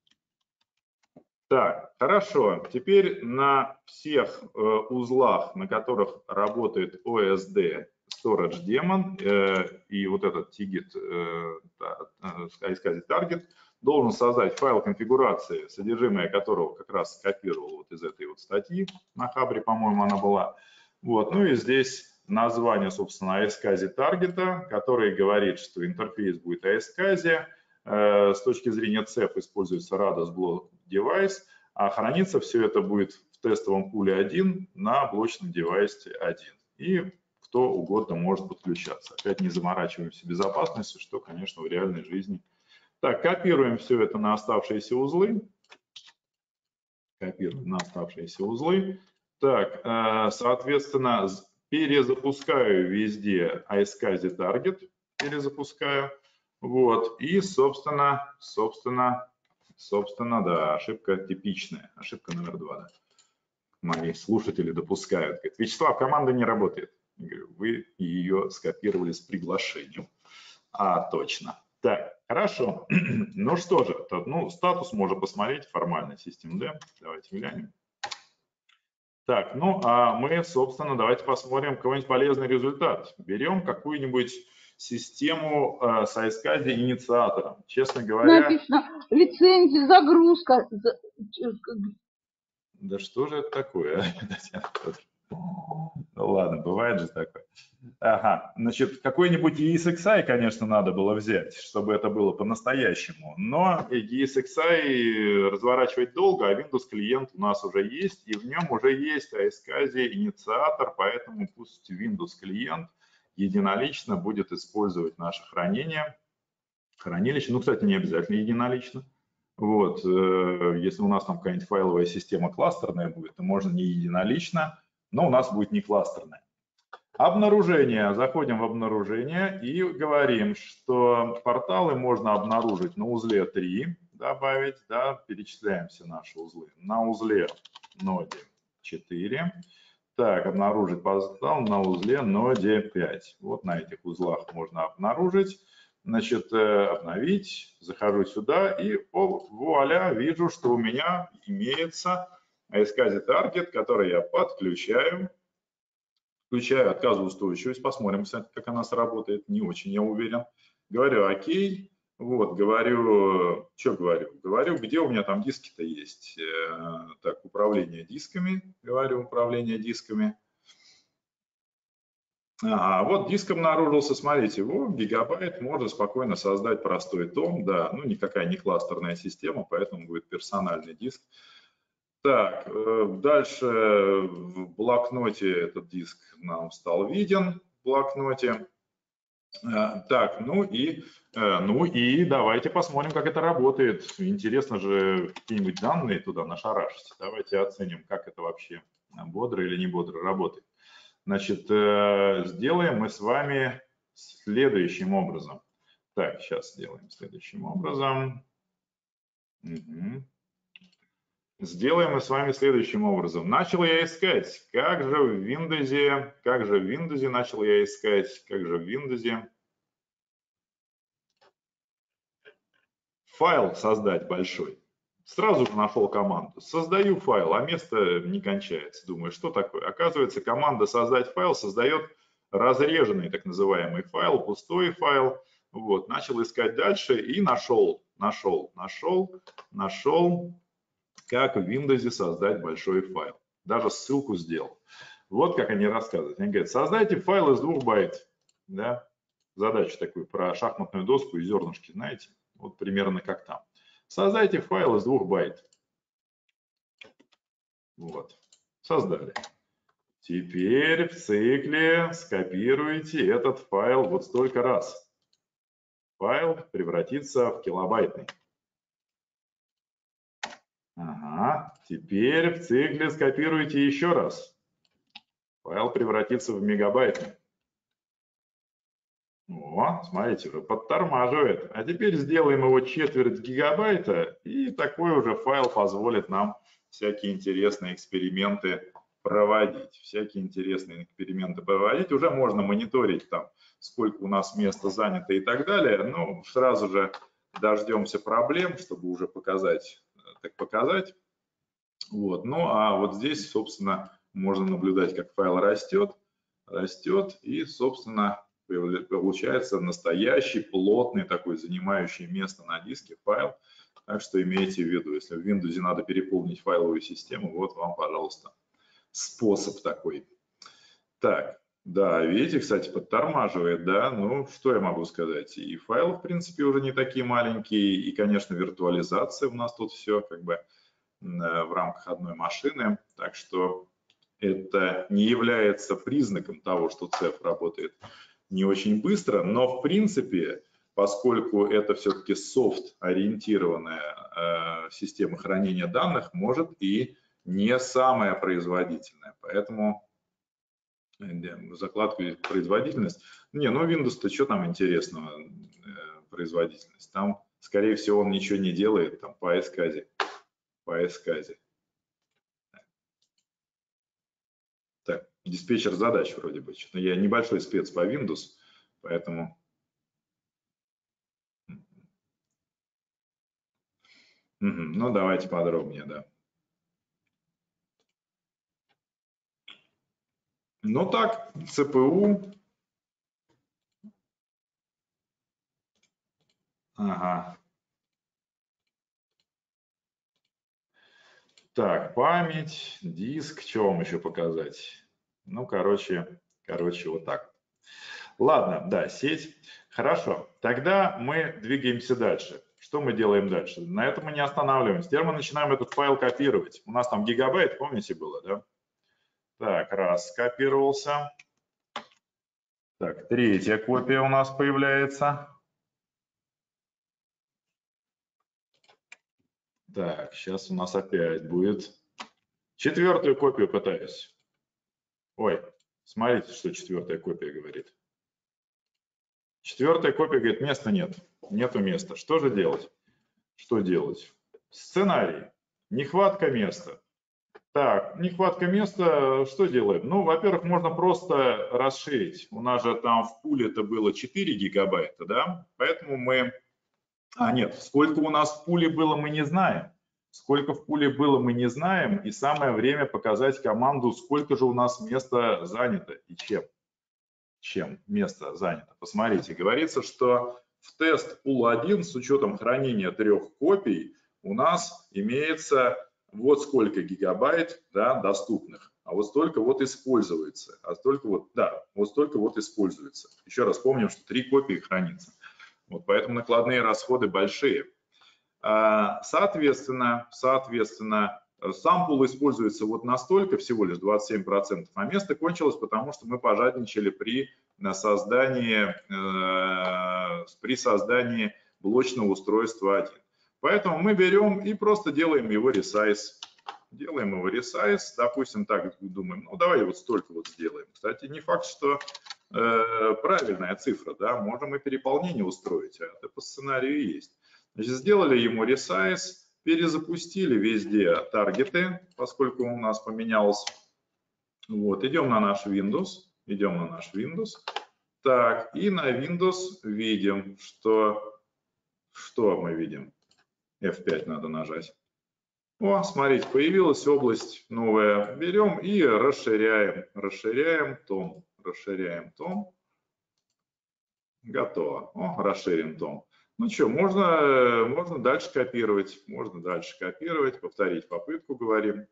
Так, хорошо. Теперь на всех э, узлах, на которых работает о эс ди Storage Daemon э, и вот этот Target, э, iSCSI Target, должен создать файл конфигурации, содержимое которого как раз скопировал вот из этой вот статьи. На Хабре, по-моему, она была. Вот, ну и здесь название, собственно, iSCSI таргета, который говорит, что интерфейс будет iSCSI. Э, с точки зрения цеф используется Rados Block Device, а храниться все это будет в тестовом пуле один на блочном девайсе один. И кто угодно может подключаться. Опять не заморачиваемся безопасностью, что, конечно, в реальной жизни. Так, копируем все это на оставшиеся узлы. Копируем на оставшиеся узлы. Так, э, соответственно, перезапускаю везде iSCSI Target, перезапускаю, вот, и, собственно, собственно, собственно, да, ошибка типичная, ошибка номер два, да. Мои слушатели допускают, говорят, Вячеслав, команда не работает. Я говорю, вы ее скопировали с приглашением. А, точно. Так, хорошо, ну что же, ну, статус можно посмотреть формально, systemd, давайте глянем. Так, ну а мы, собственно, давайте посмотрим какой-нибудь полезный результат. Берем какую-нибудь систему э, с iSCSI инициатором. Честно говоря... Написано лицензия, загрузка. Да что же это такое? Ну ладно, бывает же такое. Ага, значит, какой-нибудь и эс икс ай, конечно, надо было взять, чтобы это было по-настоящему. Но и эс икс ай разворачивать долго, а Windows клиент у нас уже есть, и в нем уже есть iSCSI инициатор, поэтому пусть Windows клиент единолично будет использовать наше хранение. Хранилище, ну, кстати, не обязательно единолично. Вот, если у нас там какая-нибудь файловая система кластерная будет, то можно не единолично, но у нас будет не кластерная. Обнаружение. Заходим в обнаружение и говорим, что порталы можно обнаружить на узле три, добавить, да, перечисляем все наши узлы. На узле ноде четыре. Так, обнаружить портал на узле ноде пять. Вот на этих узлах можно обнаружить. Значит, обновить, захожу сюда и о, вуаля, вижу, что у меня имеется iSCSI Target, который я подключаю. Включаю отказоустойчивость. Посмотрим, кстати, как она сработает. Не очень я уверен. Говорю ОК. Вот, говорю, что говорю? Говорю, где у меня там диски-то есть. Так, управление дисками. Говорю, управление дисками. Ага, вот диск обнаружился, смотрите, его гигабайт, можно спокойно создать простой том, да, ну никакая не кластерная система, поэтому будет персональный диск. Так, дальше в блокноте этот диск нам стал виден, в блокноте. Так, ну и, ну и давайте посмотрим, как это работает. Интересно же какие-нибудь данные туда нашарашить. Давайте оценим, как это вообще бодро или не бодро работает. Значит, сделаем мы с вами следующим образом. Так, сейчас сделаем следующим образом. Угу. Сделаем мы с вами следующим образом. Начал я искать, как же в Windows, как же в Windows начал я искать, как же в Windows файл создать большой. Сразу же нашел команду. Создаю файл, а место не кончается. Думаю, что такое? Оказывается, команда создать файл создает разреженный так называемый файл, пустой файл. Вот, начал искать дальше и нашел, нашел, нашел, нашел, как в Windows создать большой файл. Даже ссылку сделал. Вот как они рассказывают. Они говорят, создайте файл из двух байт. Да? Задачу такую про шахматную доску и зернышки, знаете? Вот примерно как там. Создайте файл из двух байт. Вот. Создали. Теперь в цикле скопируйте этот файл вот столько раз. Файл превратится в килобайтный. Ага. Теперь в цикле скопируйте еще раз. Файл превратится в мегабайтный. О, смотрите, уже подтормаживает. А теперь сделаем его четверть гигабайта, и такой уже файл позволит нам всякие интересные эксперименты проводить. Всякие интересные эксперименты проводить. Уже можно мониторить там, сколько у нас места занято и так далее. Но сразу же дождемся проблем, чтобы уже показать, так показать. Вот. Ну а вот здесь, собственно, можно наблюдать, как файл растет, растет и, собственно, получается настоящий, плотный такой, занимающий место на диске файл. Так что имейте в виду, если в Windows надо переполнить файловую систему, вот вам, пожалуйста, способ такой. Так, да, видите, кстати, подтормаживает, да, ну, что я могу сказать? И файлы, в принципе, уже не такие маленькие, и, конечно, виртуализация у нас тут все как бы в рамках одной машины, так что это не является признаком того, что цеф работает не очень быстро, но в принципе, поскольку это все-таки софт-ориентированная э, система хранения данных, может и не самая производительная. Поэтому э, закладку производительность. Не, ну Windows-то что там интересного э, производительность? Там, скорее всего, он ничего не делает там по iSCSI. По iSCSI. Так, диспетчер задач вроде бы. Я небольшой спец по Windows, поэтому... Угу, ну, давайте подробнее, да. Ну так, ЦПУ. Ага. Так, память, диск, что вам еще показать? Ну, короче, короче, вот так. Ладно, да, сеть. Хорошо, тогда мы двигаемся дальше. Что мы делаем дальше? На этом мы не останавливаемся. Теперь мы начинаем этот файл копировать. У нас там гигабайт, помните, было, да? Так, раз, скопировался. Так, третья копия у нас появляется. Так, сейчас у нас опять будет. Четвертую копию пытаюсь. Ой, смотрите, что четвертая копия говорит. Четвертая копия говорит, места нет. Нету места. Что же делать? Что делать? Сценарий. Нехватка места. Так, нехватка места, что делаем? Ну, во-первых, можно просто расширить. У нас же там в пуле это было четыре гигабайта, да? Поэтому мы... А, нет, сколько у нас в пуле было, мы не знаем. Сколько в пуле было, мы не знаем, и самое время показать команду, сколько же у нас места занято и чем. Чем место занято. Посмотрите, говорится, что в тест пул один с учетом хранения трех копий у нас имеется вот сколько гигабайт, да, доступных, а вот столько вот используется, а столько вот, да, вот столько вот используется. Еще раз помним, что три копии хранится. Вот поэтому накладные расходы большие. Соответственно, соответственно, сам пул используется вот настолько, всего лишь двадцать семь процентов, а место кончилось, потому что мы пожадничали при создании, э, при создании блочного устройства один. Поэтому мы берем и просто делаем его ресайз. Делаем его ресайз, допустим, так думаем, ну давай вот столько вот сделаем. Кстати, не факт, что э, правильная цифра, да, можем и переполнение устроить, а это по сценарию есть. Значит, сделали ему ресайз, перезапустили везде таргеты, поскольку у нас поменялось. Вот, идем на наш Windows, идем на наш Windows. Так, и на Windows видим, что, что мы видим? эф пять надо нажать. О, смотрите, появилась область новая. Берем и расширяем, расширяем том, расширяем том. Готово. О, расширим том. Ну что, можно, можно дальше копировать, можно дальше копировать, повторить попытку, говорим.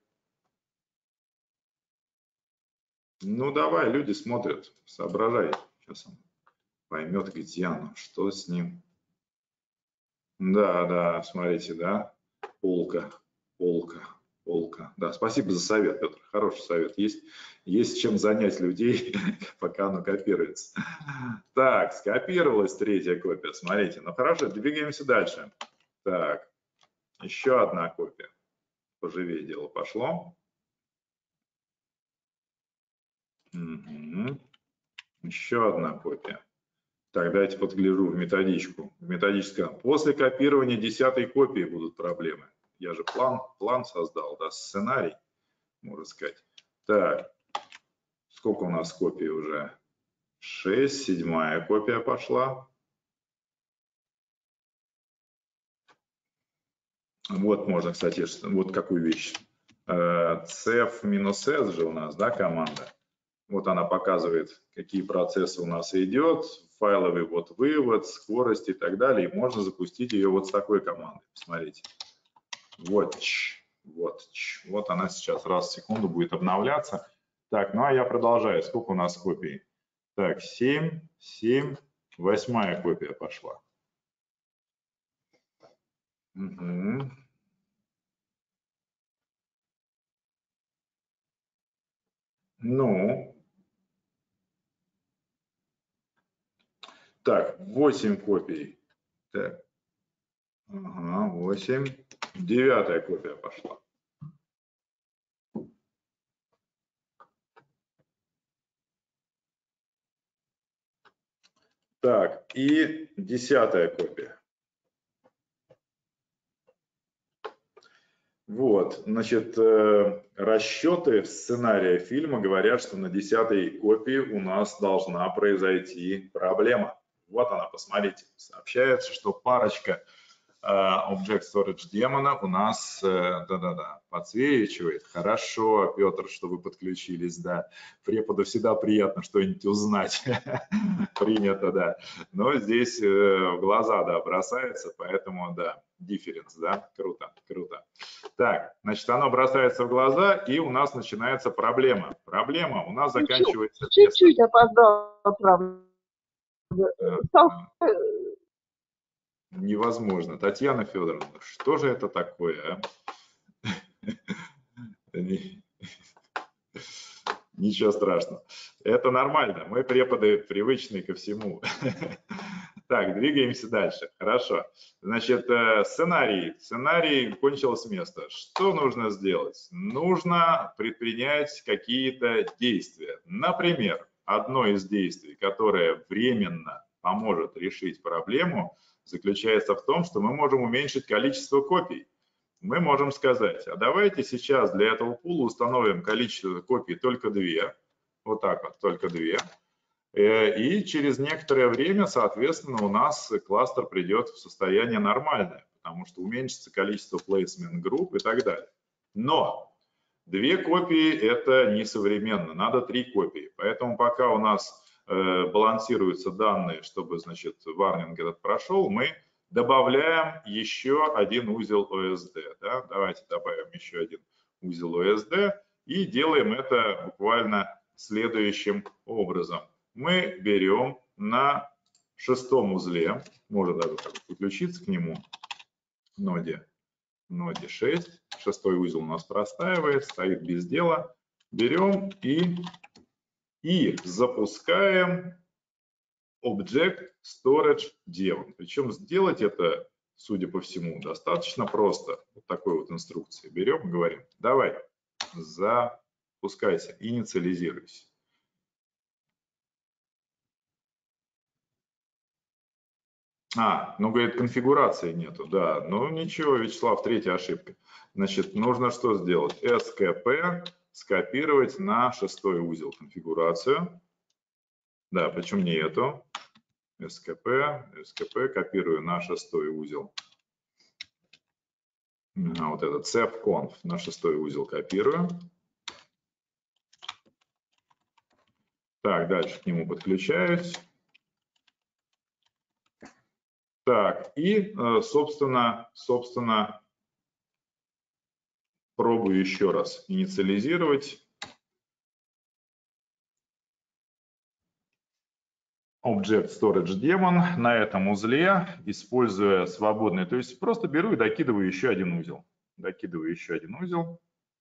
Ну давай, люди смотрят, соображают. Сейчас он поймет, где оно, что с ним. Да, да, смотрите, да, полка, полка, полка. Да, спасибо за совет, Петр, хороший совет. Есть, есть чем занять людей, пока оно копируется. Так, скопировалась третья копия, смотрите. Ну хорошо, двигаемся дальше. Так, еще одна копия. Поживее дело пошло. Угу. Еще одна копия. Так, давайте подгляжу в методичку. В методическое. После копирования десятой копии будут проблемы. Я же план, план создал, да, сценарий, можно сказать. Так, сколько у нас копий уже? шесть, седьмая копия пошла. Вот можно, кстати, вот какую вещь. cef минус s же у нас, да, команда. Вот она показывает, какие процессы у нас идет, файловый вот вывод, скорость и так далее. И можно запустить ее вот с такой командой. Посмотрите. Вот, вот, вот она сейчас раз в секунду будет обновляться. Так, ну а я продолжаю. Сколько у нас копий? Так, семь, семь, восьмая копия пошла. Угу. Ну, так, восемь копий. Так, ага, восемь. Девятая копия пошла. Так, и десятая копия. Вот, значит, расчеты сценария фильма говорят, что на десятой копии у нас должна произойти проблема. Вот она, посмотрите, сообщается, что парочка Object Storage демона у нас, да-да-да, подсвечивает. Хорошо, Петр, что вы подключились, да. Преподу всегда приятно что-нибудь узнать. Принято, да. Но здесь в глаза, да, бросается, поэтому, да, difference, да, круто, круто. Так, значит, оно бросается в глаза, и у нас начинается проблема. Проблема у нас заканчивается... Чуть-чуть опоздал, правда. Невозможно. Татьяна Федоровна, что же это такое, а? Ничего страшного. Это нормально. Мы преподы привычные ко всему. Так, двигаемся дальше. Хорошо. Значит, сценарий. Сценарий кончилось место. Что нужно сделать? Нужно предпринять какие-то действия. Например, одно из действий, которое временно поможет решить проблему, заключается в том, что мы можем уменьшить количество копий. Мы можем сказать, а давайте сейчас для этого пула установим количество копий только две. Вот так вот, только две. И через некоторое время, соответственно, у нас кластер придет в состояние нормальное. потому что уменьшится количество placement групп и так далее. Но две копии – это несовременно, надо три копии. Поэтому пока у нас э, балансируются данные, чтобы, значит, варнинг этот прошел, мы добавляем еще один узел о эс ди. Да? Давайте добавим еще один узел о эс ди и делаем это буквально следующим образом. Мы берем на шестом узле, можно даже так подключиться к нему, ноде, ноде шесть, шестой узел у нас простаивает, стоит без дела, берем и, и запускаем Object Storage Daemon. Причем сделать это, судя по всему, достаточно просто. Вот такой вот инструкции. Берем и говорим, давай, запускайся, инициализируйся. А, ну, говорит, конфигурации нету, да. Ну, ничего, Вячеслав, третья ошибка. Значит, нужно что сделать? эс ка пи скопировать на шестой узел конфигурацию. Да, причем не эту. эс ка пи, эс ка пи копирую на шестой узел. А, вот этот cfconf на шестой узел копирую. Так, дальше к нему подключаюсь. Так, и, собственно, собственно, пробую еще раз инициализировать Object Storage Daemon на этом узле, используя свободный, то есть просто беру и докидываю еще один узел. Докидываю еще один узел.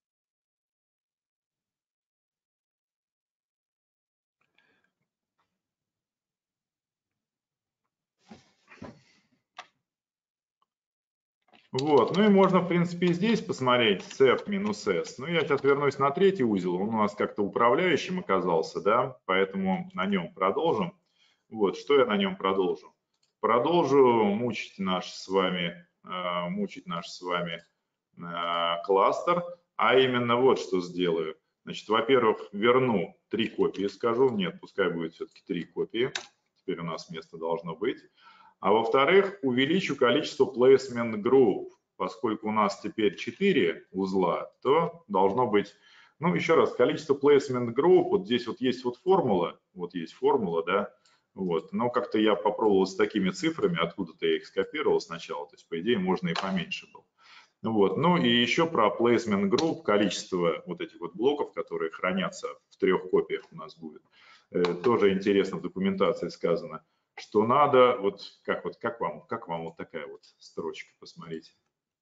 Вот, ну и можно, в принципе, и здесь посмотреть cf-s. Ну, я сейчас вернусь на третий узел, он у нас как-то управляющим оказался, да, поэтому на нем продолжим. Вот, что я на нем продолжу? Продолжу мучить наш с вами, э, мучить наш с вами э, кластер, а именно вот что сделаю. Значит, во-первых, верну три копии, скажу, нет, пускай будет все-таки три копии, теперь у нас место должно быть. А во-вторых, увеличу количество placement group, поскольку у нас теперь четыре узла, то должно быть, ну еще раз, количество placement group, вот здесь вот есть вот формула, вот есть формула, да, вот, но как-то я попробовал с такими цифрами, откуда-то я их скопировал сначала, то есть по идее можно и поменьше было. Вот, ну и еще про placement group, количество вот этих вот блоков, которые хранятся в трех копиях у нас будет, тоже интересно в документации сказано. Что надо, вот как вот как вам, как вам вот такая вот строчка, посмотрите.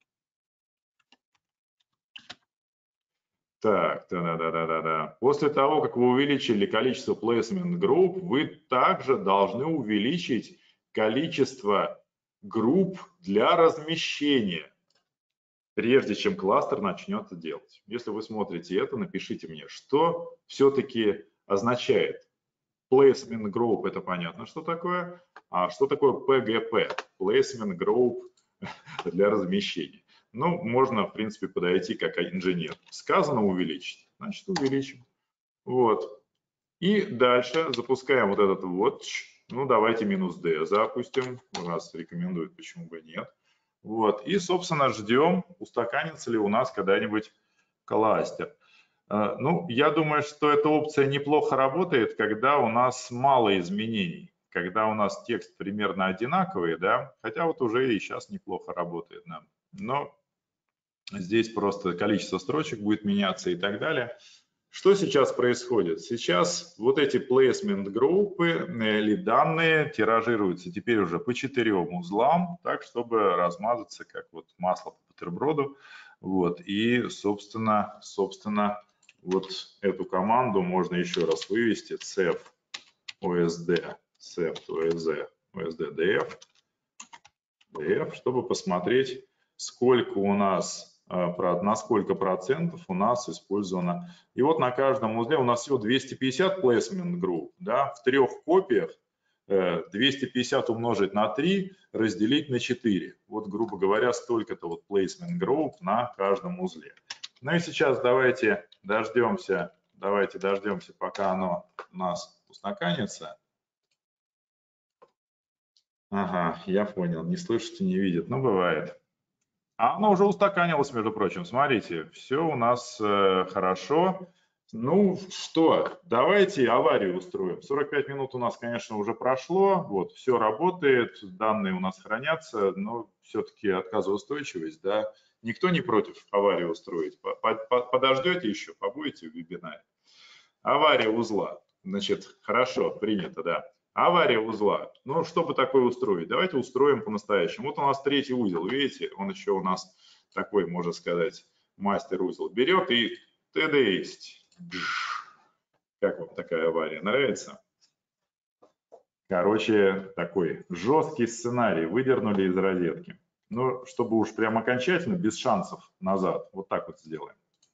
Так, да-да-да-да-да. После того, как вы увеличили количество placement групп, вы также должны увеличить количество групп для размещения, прежде чем кластер начнет это делать. Если вы смотрите это, напишите мне, что все-таки означает. Placement Group, это понятно, что такое. А что такое пи джи пи? Placement Group для размещения. Ну, можно, в принципе, подойти как инженер. Сказано увеличить, значит, увеличим. Вот. И дальше запускаем вот этот watch. Ну, давайте минус D запустим. У нас рекомендуют, почему бы нет. Вот. И, собственно, ждем, устаканится ли у нас когда-нибудь кластер. Ну, я думаю, что эта опция неплохо работает, когда у нас мало изменений, когда у нас текст примерно одинаковый, да, хотя вот уже и сейчас неплохо работает, да. Но здесь просто количество строчек будет меняться и так далее. Что сейчас происходит? Сейчас вот эти placement группы или данные тиражируются теперь уже по четырем узлам, так, чтобы размазаться как вот масло по бутерброду. Вот, и, собственно, собственно, вот эту команду можно еще раз вывести, cf osd, cf osd, osd df, чтобы посмотреть, сколько у нас, на сколько процентов у нас использовано. И вот на каждом узле у нас всего двести пятьдесят placement групп, да, в трех копиях двести пятьдесят умножить на три, разделить на четыре. Вот, грубо говоря, столько-то вот placement групп на каждом узле. Ну и сейчас давайте дождемся, давайте дождемся, пока оно у нас устаканится. Ага, я понял, не слышите, не видит, ну бывает. А оно уже устаканилось, между прочим. Смотрите, все у нас э, хорошо. Ну что, давайте аварию устроим. сорок пять минут у нас, конечно, уже прошло. Вот, все работает, данные у нас хранятся, но все-таки отказоустойчивость, да. Никто не против аварию устроить. Подождете еще, побудете в вебинаре. Авария узла. Значит, хорошо, принято, да. Авария узла. Ну, чтобы такое устроить? Давайте устроим по-настоящему. Вот у нас третий узел, видите? Он еще у нас такой, можно сказать, мастер-узел. Берет и тдсть. Как вам такая авария? Нравится? Короче, такой жесткий сценарий. Выдернули из розетки. Ну, чтобы уж прям окончательно, без шансов назад. Вот так вот сделаем.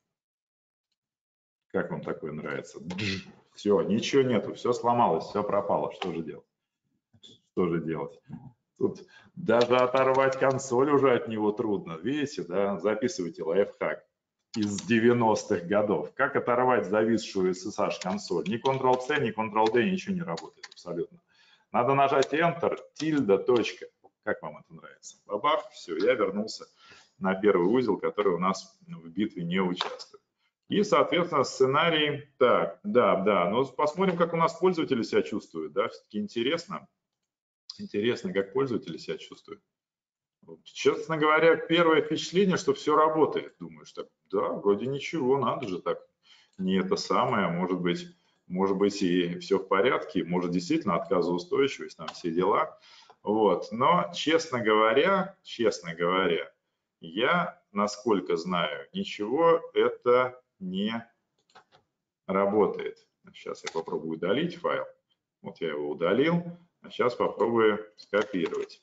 Как вам такое нравится? Все, ничего нету, все сломалось, все пропало. Что же делать? Что же делать? Тут даже оторвать консоль уже от него трудно. Видите, да? Записывайте лайфхак из девяностых годов. Как оторвать зависшую эс эс эйч консоль? Ни контрол-C, ни контрол-D ничего не работает абсолютно. Надо нажать Enter, тильда, точка. Как вам это нравится? Бабах, все, я вернулся на первый узел, который у нас в битве не участвует. И, соответственно, сценарий, так, да, да, но посмотрим, как у нас пользователи себя чувствуют, да, все-таки интересно, интересно, как пользователи себя чувствуют. Честно говоря, первое впечатление, что все работает, думаю, что да, вроде ничего, надо же так, не это самое, может быть, может быть и все в порядке, может действительно отказоустойчивость, там все дела, вот, но, честно говоря, честно говоря, я, насколько знаю, ничего это не работает. Сейчас я попробую удалить файл. Вот я его удалил. А сейчас попробую скопировать.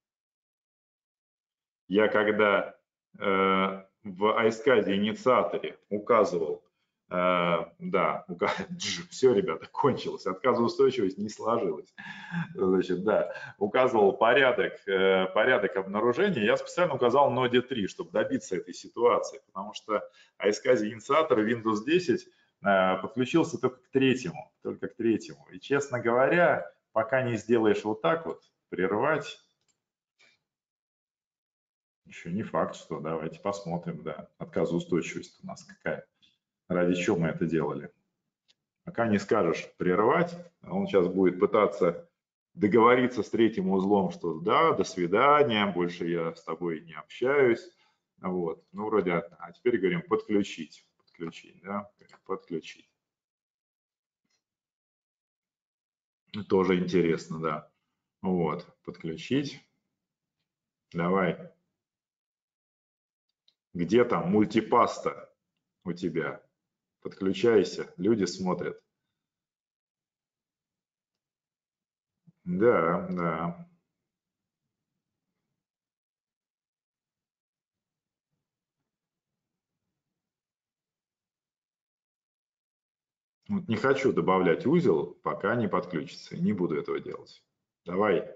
Я когда э, в айскаде инициаторе указывал, э, да, ука... все, ребята, кончилось. Отказоустойчивость не сложилась. Значит, да, указывал порядок, э, порядок обнаружения. Я специально указал ноде три, чтобы добиться этой ситуации, потому что айскаде инициатор Windows десять э, подключился только к третьему, только к третьему. И, честно говоря, пока не сделаешь вот так вот, прервать, еще не факт, что давайте посмотрим, да, отказоустойчивость у нас какая, ради чего мы это делали. Пока не скажешь прервать, он сейчас будет пытаться договориться с третьим узлом, что да, до свидания, больше я с тобой не общаюсь. Вот, ну вроде, а теперь говорим подключить, подключить, да, подключить. Тоже интересно, да. Вот, подключить. Давай. Где там мультипаста у тебя? Подключайся, люди смотрят. Да, да. Вот не хочу добавлять узел, пока не подключится. Не буду этого делать. Давай.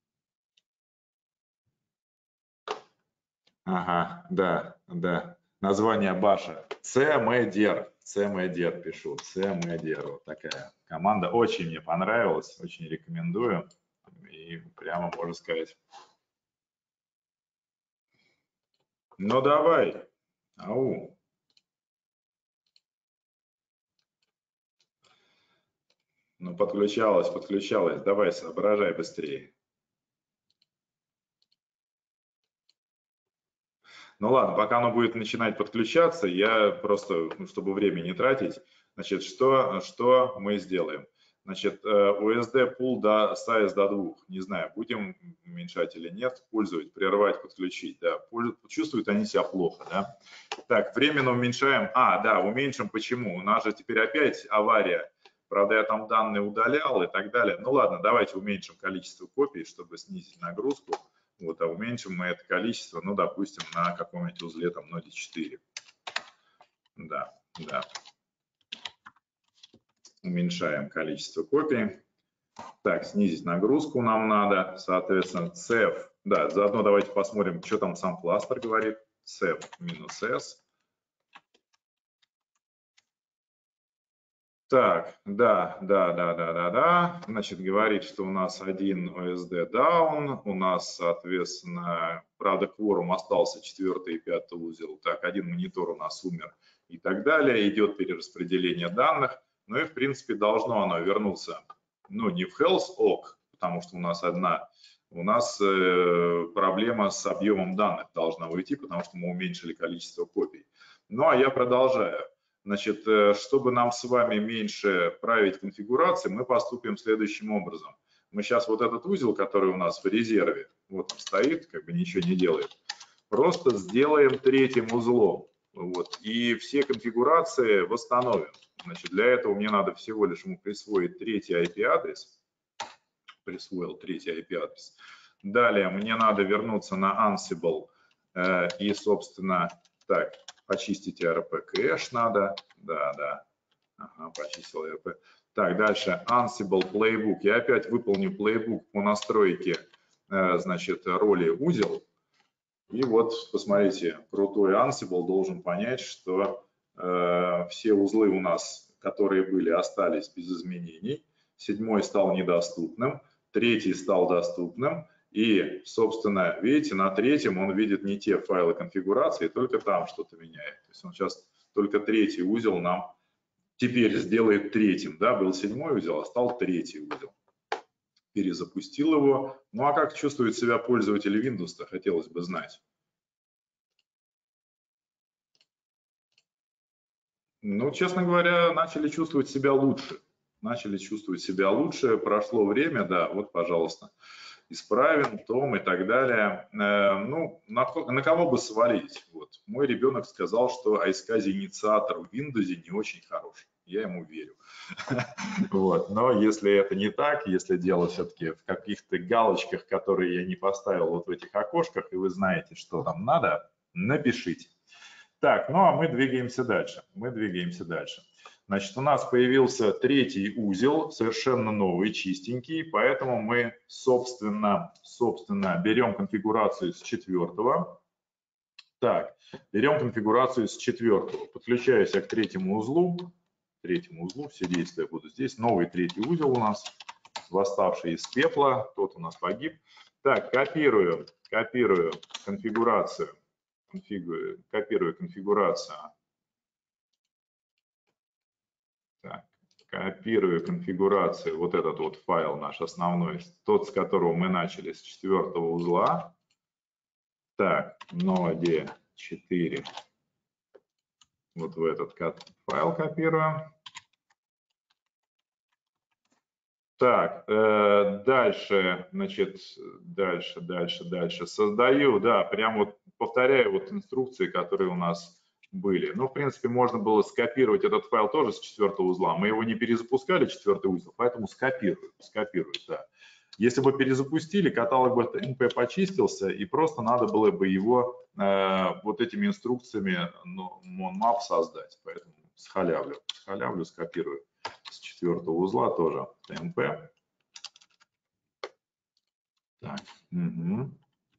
Ага, да, да. Название баша. CMDR. CMDR пишу. CMDR. Вот такая команда. Очень мне понравилась. Очень рекомендую. И прямо можно сказать. Ну давай. Ау. Ну подключалась, подключалась. Давай, соображай быстрее. Ну ладно, пока оно будет начинать подключаться, я просто, ну, чтобы время не тратить, значит, что, что мы сделаем? Значит, ю эс ди pool до size до двух, не знаю, будем уменьшать или нет, пользовать, прервать, подключить, да, чувствуют они себя плохо, да. Так, временно уменьшаем, а, да, уменьшим, почему? У нас же теперь опять авария, правда, я там данные удалял и так далее. Ну ладно, давайте уменьшим количество копий, чтобы снизить нагрузку. Вот, а уменьшим мы это количество, ну, допустим, на каком-нибудь узле, там, ноде четыре. Да, да. Уменьшаем количество копий. Так, снизить нагрузку нам надо, соответственно, цеф. Да, заодно давайте посмотрим, что там сам кластер говорит. Цеф минус S. Так, да, да, да, да, да, да. Значит, говорит, что у нас один о эс ди down, у нас, соответственно, правда, кворум остался, четвертый и пятый узел. Так, один монитор у нас умер и так далее. Идет перераспределение данных. Ну и, в принципе, должно оно вернуться, ну, не в health ок, потому что у нас одна, у нас э, проблема с объемом данных должна уйти, потому что мы уменьшили количество копий. Ну, а я продолжаю. Значит, чтобы нам с вами меньше править конфигурацией, мы поступим следующим образом. Мы сейчас вот этот узел, который у нас в резерве, вот он стоит, как бы ничего не делает, просто сделаем третьим узлом. Вот, и все конфигурации восстановим. Значит, для этого мне надо всего лишь ему присвоить третий ай пи-адрес. Присвоил третий ай пи-адрес. Далее мне надо вернуться на Ansible э, и, собственно, так, почистить эй ар пи кэш надо. Да, да. Ага, почистил эй ар пи. Так, дальше Ansible Playbook. Я опять выполню Playbook по настройке, э, значит, роли узел. И вот, посмотрите, крутой Ansible должен понять, что э, все узлы у нас, которые были, остались без изменений. Седьмой стал недоступным, третий стал доступным. И, собственно, видите, на третьем он видит не те файлы конфигурации, только там что-то меняет. То есть он сейчас только третий узел нам теперь сделает третьим. Да, был седьмой узел, а стал третий узел. Перезапустил его. Ну а как чувствует себя пользователь Windows-то, хотелось бы знать. Ну, честно говоря, начали чувствовать себя лучше. Начали чувствовать себя лучше. Прошло время, да, вот, пожалуйста. Исправен, том и так далее. Ну, на, на кого бы свалить? Вот. Мой ребенок сказал, что iSCSI инициатор в Windows не очень хороший. Я ему верю. Вот. Но если это не так, если дело все-таки в каких-то галочках, которые я не поставил вот в этих окошках, и вы знаете, что там надо, напишите. Так, ну а мы двигаемся дальше. Мы двигаемся дальше. Значит, у нас появился третий узел, совершенно новый, чистенький, поэтому мы, собственно, собственно, берем конфигурацию с четвертого. Так, берем конфигурацию с четвертого. Подключаюсь я к третьему узлу. Третьему узлу, все действия будут здесь. Новый третий узел у нас, восставший из пепла, тот у нас погиб. Так, копирую, копирую конфигурацию, конфигурую, копирую конфигурацию. Так, копирую конфигурацию, вот этот вот файл наш основной, тот, с которого мы начали, с четвертого узла. Так, ноде четыре, вот в этот файл копирую. Так, э, дальше, значит, дальше, дальше, дальше. Создаю, да, прям вот повторяю вот инструкции, которые у нас были. Ну, в принципе, можно было скопировать этот файл тоже с четвертого узла. Мы его не перезапускали, четвертый узел, поэтому скопирую, скопирую, да. Если бы перезапустили, каталог бы эн пи почистился, и просто надо было бы его э, вот этими инструкциями, ну, monmap создать. Поэтому схалявлю, схалявлю, скопирую с четвертого узла тоже тэ эм пэ. Так, угу.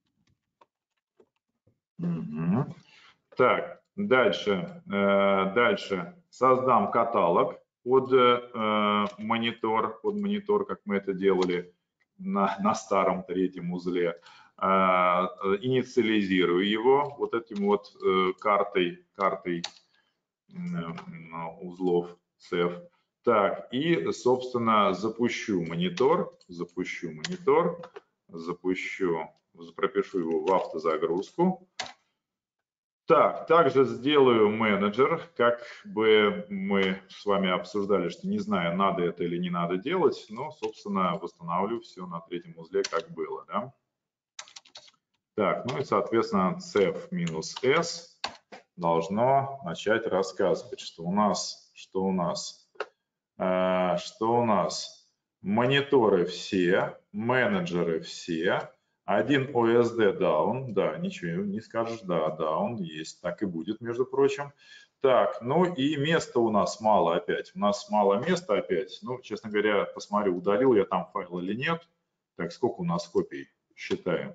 Угу. Так, дальше, э, дальше создам каталог под э, монитор, под монитор, как мы это делали на, на старом третьем узле. Э, инициализирую его вот этим вот э, картой, картой э, узлов сэф. Так, и, собственно, запущу монитор, запущу монитор, запущу, пропишу его в автозагрузку. Так, также сделаю менеджер, как бы мы с вами обсуждали, что не знаю, надо это или не надо делать, но, собственно, восстановлю все на третьем узле, как было, да. Так, ну и, соответственно, cef-s должно начать рассказывать, что у нас, что у нас, э, что у нас мониторы все, менеджеры все. Один о эс ди down, да, ничего не скажешь, да, да, он есть, так и будет, между прочим. Так, ну и места у нас мало опять, у нас мало места опять. Ну, честно говоря, посмотрю, удалил я там файл или нет. Так, сколько у нас копий? Считаем.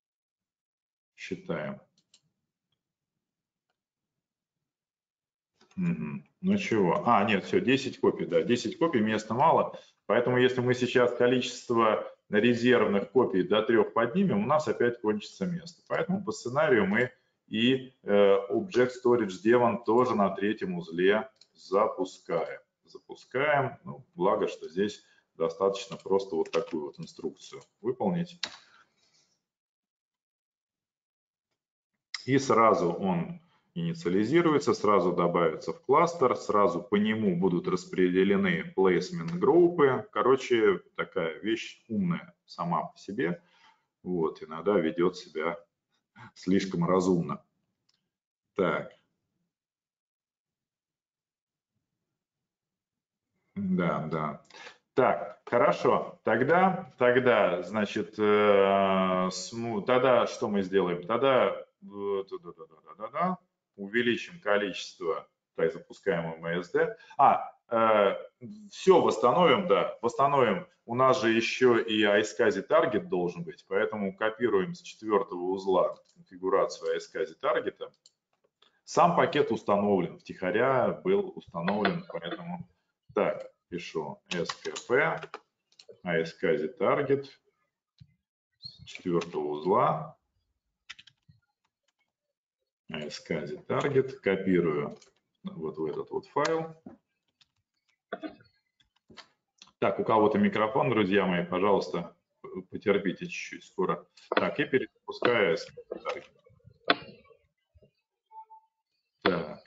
Считаем. Угу. Ну чего? А, нет, все, десять копий, да, десять копий, места мало. Поэтому если мы сейчас количество резервных копий до трех поднимем, у нас опять кончится место. Поэтому по сценарию мы и э, Object Storage Daemon тоже на третьем узле запускаем. Запускаем, ну, благо, что здесь достаточно просто вот такую вот инструкцию выполнить. И сразу он инициализируется, сразу добавится в кластер, сразу по нему будут распределены placement группы. Короче, такая вещь умная сама по себе. Вот, иногда ведет себя слишком разумно. Так. Да, да. Так, хорошо. Тогда, тогда, значит, э, сму- тогда что мы сделаем? Тогда э, да-да-да-да-да-да, увеличим количество, так, запускаем эм эс ди. А, э, все восстановим, да, восстановим. У нас же еще и iSCSI target должен быть, поэтому копируем с четвертого узла конфигурацию iSCSI таргета. Сам пакет установлен, втихаря был установлен, поэтому так, пишу skp iSCSI target с четвертого узла, iSCSI target, копирую вот в этот вот файл. Так, у кого-то микрофон, друзья мои, пожалуйста, потерпите чуть-чуть, скоро. Так, и перезапускаю iSCSI target. Так,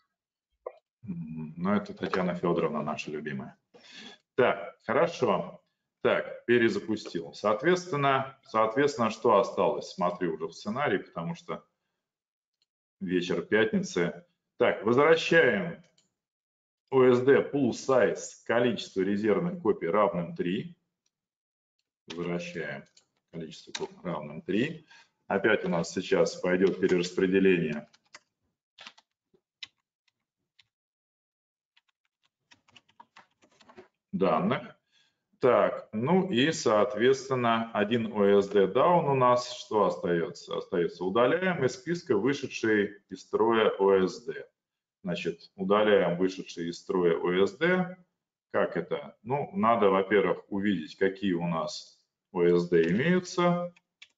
ну это Татьяна Федоровна, наша любимая. Так, хорошо. Так, перезапустил. Соответственно, соответственно, что осталось? Смотрю уже в сценарий, потому что вечер пятницы. Так, возвращаем о эс ди pool size, количество резервных копий равным три. Возвращаем количество копий равным три. Опять у нас сейчас пойдет перераспределение данных. Так, ну и, соответственно, один о эс ди down у нас что остается? Остается удаляем из списка вышедший из строя о эс ди. Значит, удаляем вышедший из строя о эс ди. Как это? Ну, надо, во-первых, увидеть, какие у нас о эс ди имеются.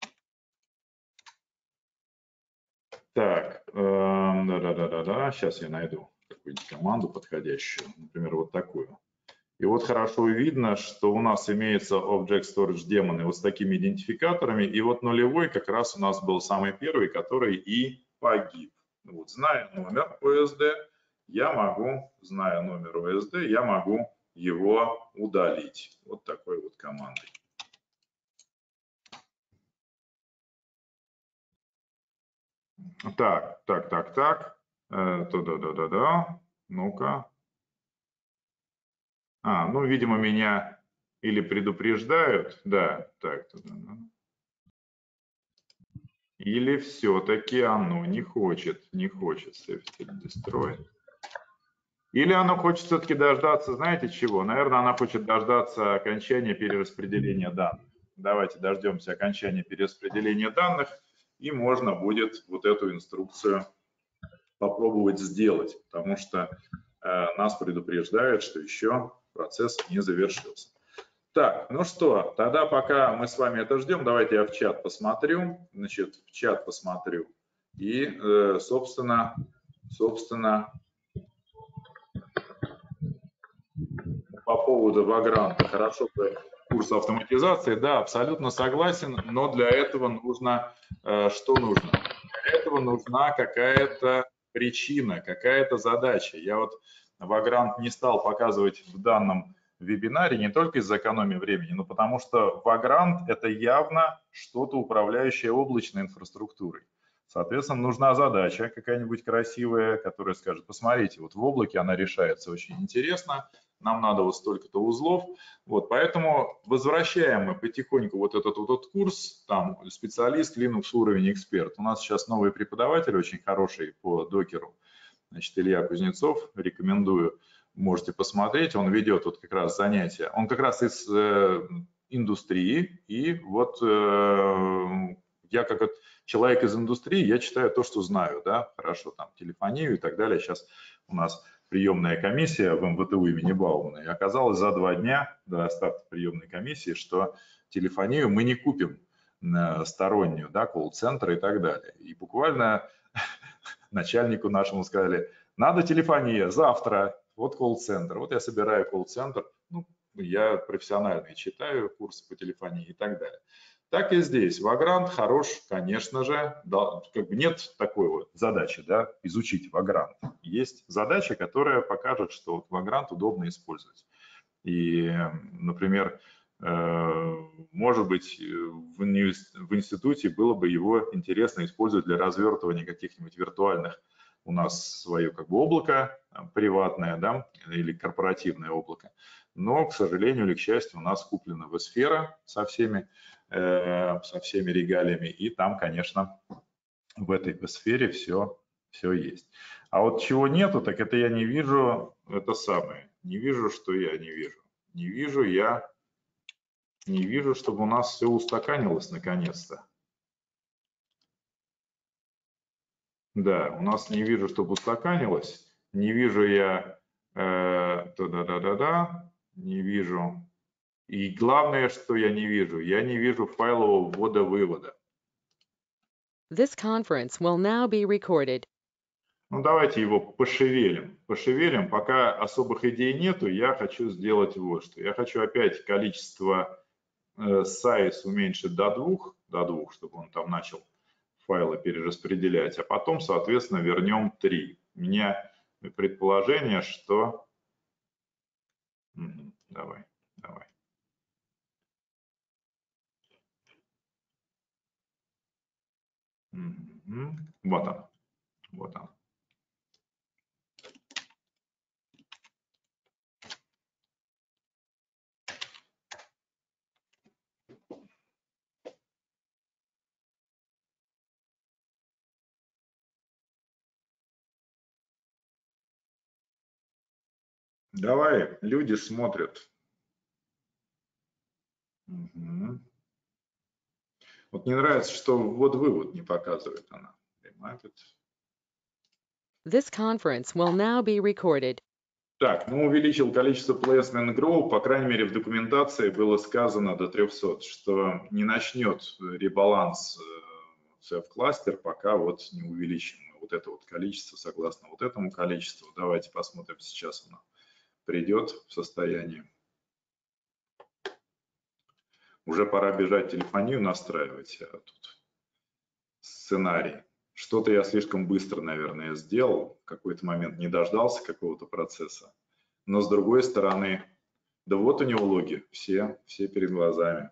Так, да-да-да-да-да, сейчас я найду какую-нибудь команду подходящую, например, вот такую. И вот хорошо видно, что у нас имеется Object Storage Daemon вот с такими идентификаторами. И вот нулевой как раз у нас был самый первый, который и погиб. Вот, зная номер о эс ди, я могу, зная номер о эс ди, я могу его удалить. Вот такой вот командой. Так, так, так, так. Да-да-да-да-да. Ну-ка. А, ну, видимо, меня или предупреждают, да, так, или все-таки оно не хочет, не хочет safety destroy. Или оно хочет все-таки дождаться, знаете чего? Наверное, она хочет дождаться окончания перераспределения данных. Давайте дождемся окончания перераспределения данных, и можно будет вот эту инструкцию попробовать сделать, потому что э, нас предупреждают, что еще процесс не завершился. Так, ну что, тогда пока мы с вами это ждем, давайте я в чат посмотрю, значит, в чат посмотрю. И, э, собственно, собственно, по поводу Vagrant, хорошо бы курс автоматизации, да, абсолютно согласен, но для этого нужно, э, что нужно? Для этого нужна какая-то причина, какая-то задача. Я вот Vagrant не стал показывать в данном вебинаре не только из-за экономии времени, но потому что Vagrant – это явно что-то управляющее облачной инфраструктурой. Соответственно, нужна задача какая-нибудь красивая, которая скажет, посмотрите, вот в облаке она решается очень интересно, нам надо вот столько-то узлов. Вот, поэтому возвращаем мы потихоньку вот этот вот этот курс, там специалист, Linux уровень эксперт. У нас сейчас новый преподаватель очень хороший по докеру, значит, Илья Кузнецов, рекомендую. Можете посмотреть, он ведет вот как раз занятия. Он как раз из э, индустрии, и вот э, я как человек из индустрии, я читаю то, что знаю, да, хорошо, там, телефонию и так далее. Сейчас у нас приемная комиссия в эм вэ тэ у имени Баумана, и оказалось за два дня до старта приемной комиссии, что телефонию мы не купим стороннюю, да, колл-центр и так далее. И буквально начальнику нашему сказали, надо телефония, завтра, вот колл-центр. Вот я собираю колл-центр, ну, я профессионально читаю курсы по телефонии и так далее. Так и здесь. Vagrant хорош, конечно же, да, как бы нет такой вот задачи, да, изучить Vagrant. Есть задача, которая покажет, что Vagrant удобно использовать. И, например, может быть, в институте было бы его интересно использовать для развертывания каких-нибудь виртуальных, у нас свое как бы облако приватное, да, или корпоративное облако. Но, к сожалению или к счастью, у нас куплена vSphere со всеми, э, со всеми регалиями, и там, конечно, в этой vSphere все, все есть. А вот чего нету, так это я не вижу, это самое, не вижу, что я не вижу. Не вижу я, не вижу, чтобы у нас все устаканилось наконец-то. Да, у нас не вижу, чтобы устаканилось. Не вижу я, э, да-да-да-да, не вижу. И главное, что я не вижу, я не вижу файлового ввода-вывода. This conference will now be recorded. Ну, давайте его пошевелим. Пошевелим, пока особых идей нету, я хочу сделать вот что. Я хочу опять количество э, size уменьшить до двух, до двух, чтобы он там начал файлы перераспределять, а потом, соответственно, вернем три. У меня предположение, что... Давай, давай. Вот он, вот он. Давай, люди смотрят. Угу. Вот мне нравится, что ввод-вывод не показывает она. This conference will now be recorded. Так, ну увеличил количество placement grow, по крайней мере в документации было сказано до трёхсот, что не начнет ребаланс self-cluster, пока вот не увеличим вот это вот количество согласно вот этому количеству. Давайте посмотрим, сейчас оно придет в состояние. Уже пора бежать телефонию настраивать, а тут сценарий. Что-то я слишком быстро, наверное, сделал, в какой-то момент не дождался какого-то процесса. Но с другой стороны, да вот у него логи, все, все перед глазами.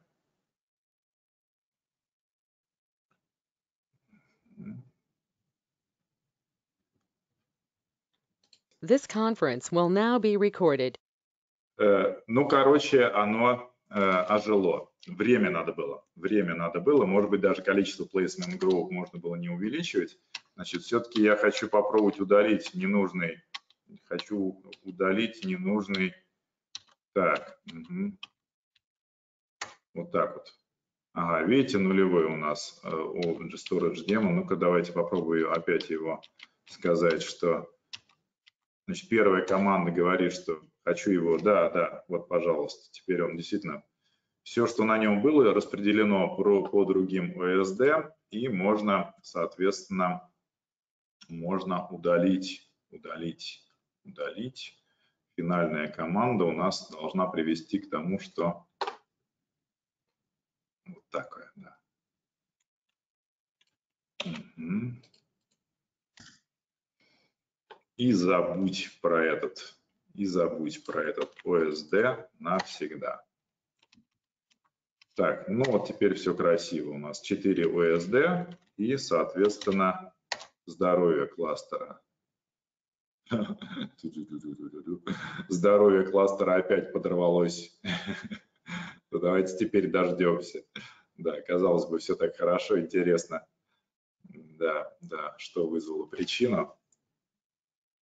This conference will now be recorded. Э, ну, короче, оно э, ожило. Время надо было, время надо было. Может быть, даже количество placement grow можно было не увеличивать. Значит, все-таки я хочу попробовать удалить ненужный, хочу удалить ненужный. Так, угу. Вот так вот. Ага, видите, нулевой у нас Open Storage Demo. Ну-ка, давайте попробую опять его сказать, что... Значит, первая команда говорит, что хочу его, да, да, вот, пожалуйста, теперь он действительно... Все, что на нем было, распределено по, по другим о эс ди, и можно, соответственно, можно удалить, удалить, удалить. Финальная команда у нас должна привести к тому, что вот такое, да. Угу. И забудь про этот, и забудь про этот о эс ди навсегда. Так, ну вот теперь все красиво. У нас четыре о эс ди и, соответственно, здоровье кластера. Здоровье кластера опять подорвалось. Давайте теперь дождемся. Да, казалось бы, все так хорошо, интересно. Да, да, что вызвало причину.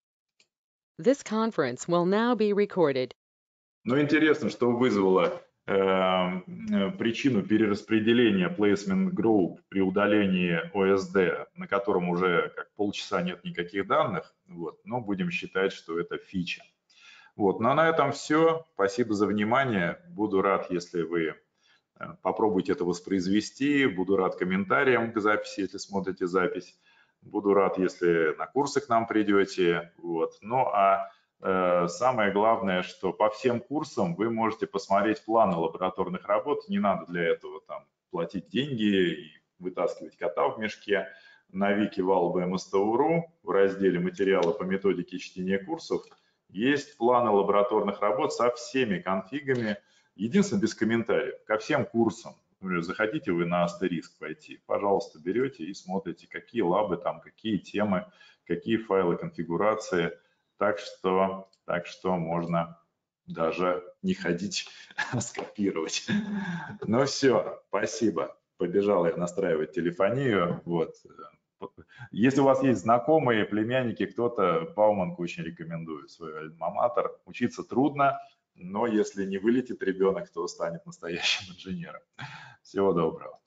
This conference will now be recorded. Ну, интересно, что вызвало причину перераспределения placement group при удалении о эс ди, на котором уже как полчаса нет никаких данных, вот, но будем считать, что это фича. Вот, ну а на этом все. Спасибо за внимание. Буду рад, если вы попробуйте это воспроизвести. Буду рад комментариям к записи, если смотрите запись. Буду рад, если на курсы к нам придете. Вот. Ну а э, самое главное, что по всем курсам вы можете посмотреть планы лабораторных работ. Не надо для этого там платить деньги и вытаскивать кота в мешке. На вики вал бэ эм эс тэ у точка ру в разделе «Материалы по методике чтения курсов» есть планы лабораторных работ со всеми конфигами. Единственное, без комментариев. Ко всем курсам. Например, захотите вы на Астериск пойти, пожалуйста, берете и смотрите, какие лабы там, какие темы, какие файлы конфигурации. Так что, так что можно даже не ходить, а скопировать. Ну все, спасибо. Побежал я настраивать телефонию. Вот. Если у вас есть знакомые, племянники, кто-то, Бауманку очень рекомендую, свой альма-матер. Учиться трудно, но если не вылетит ребенок, то станет настоящим инженером. Всего доброго.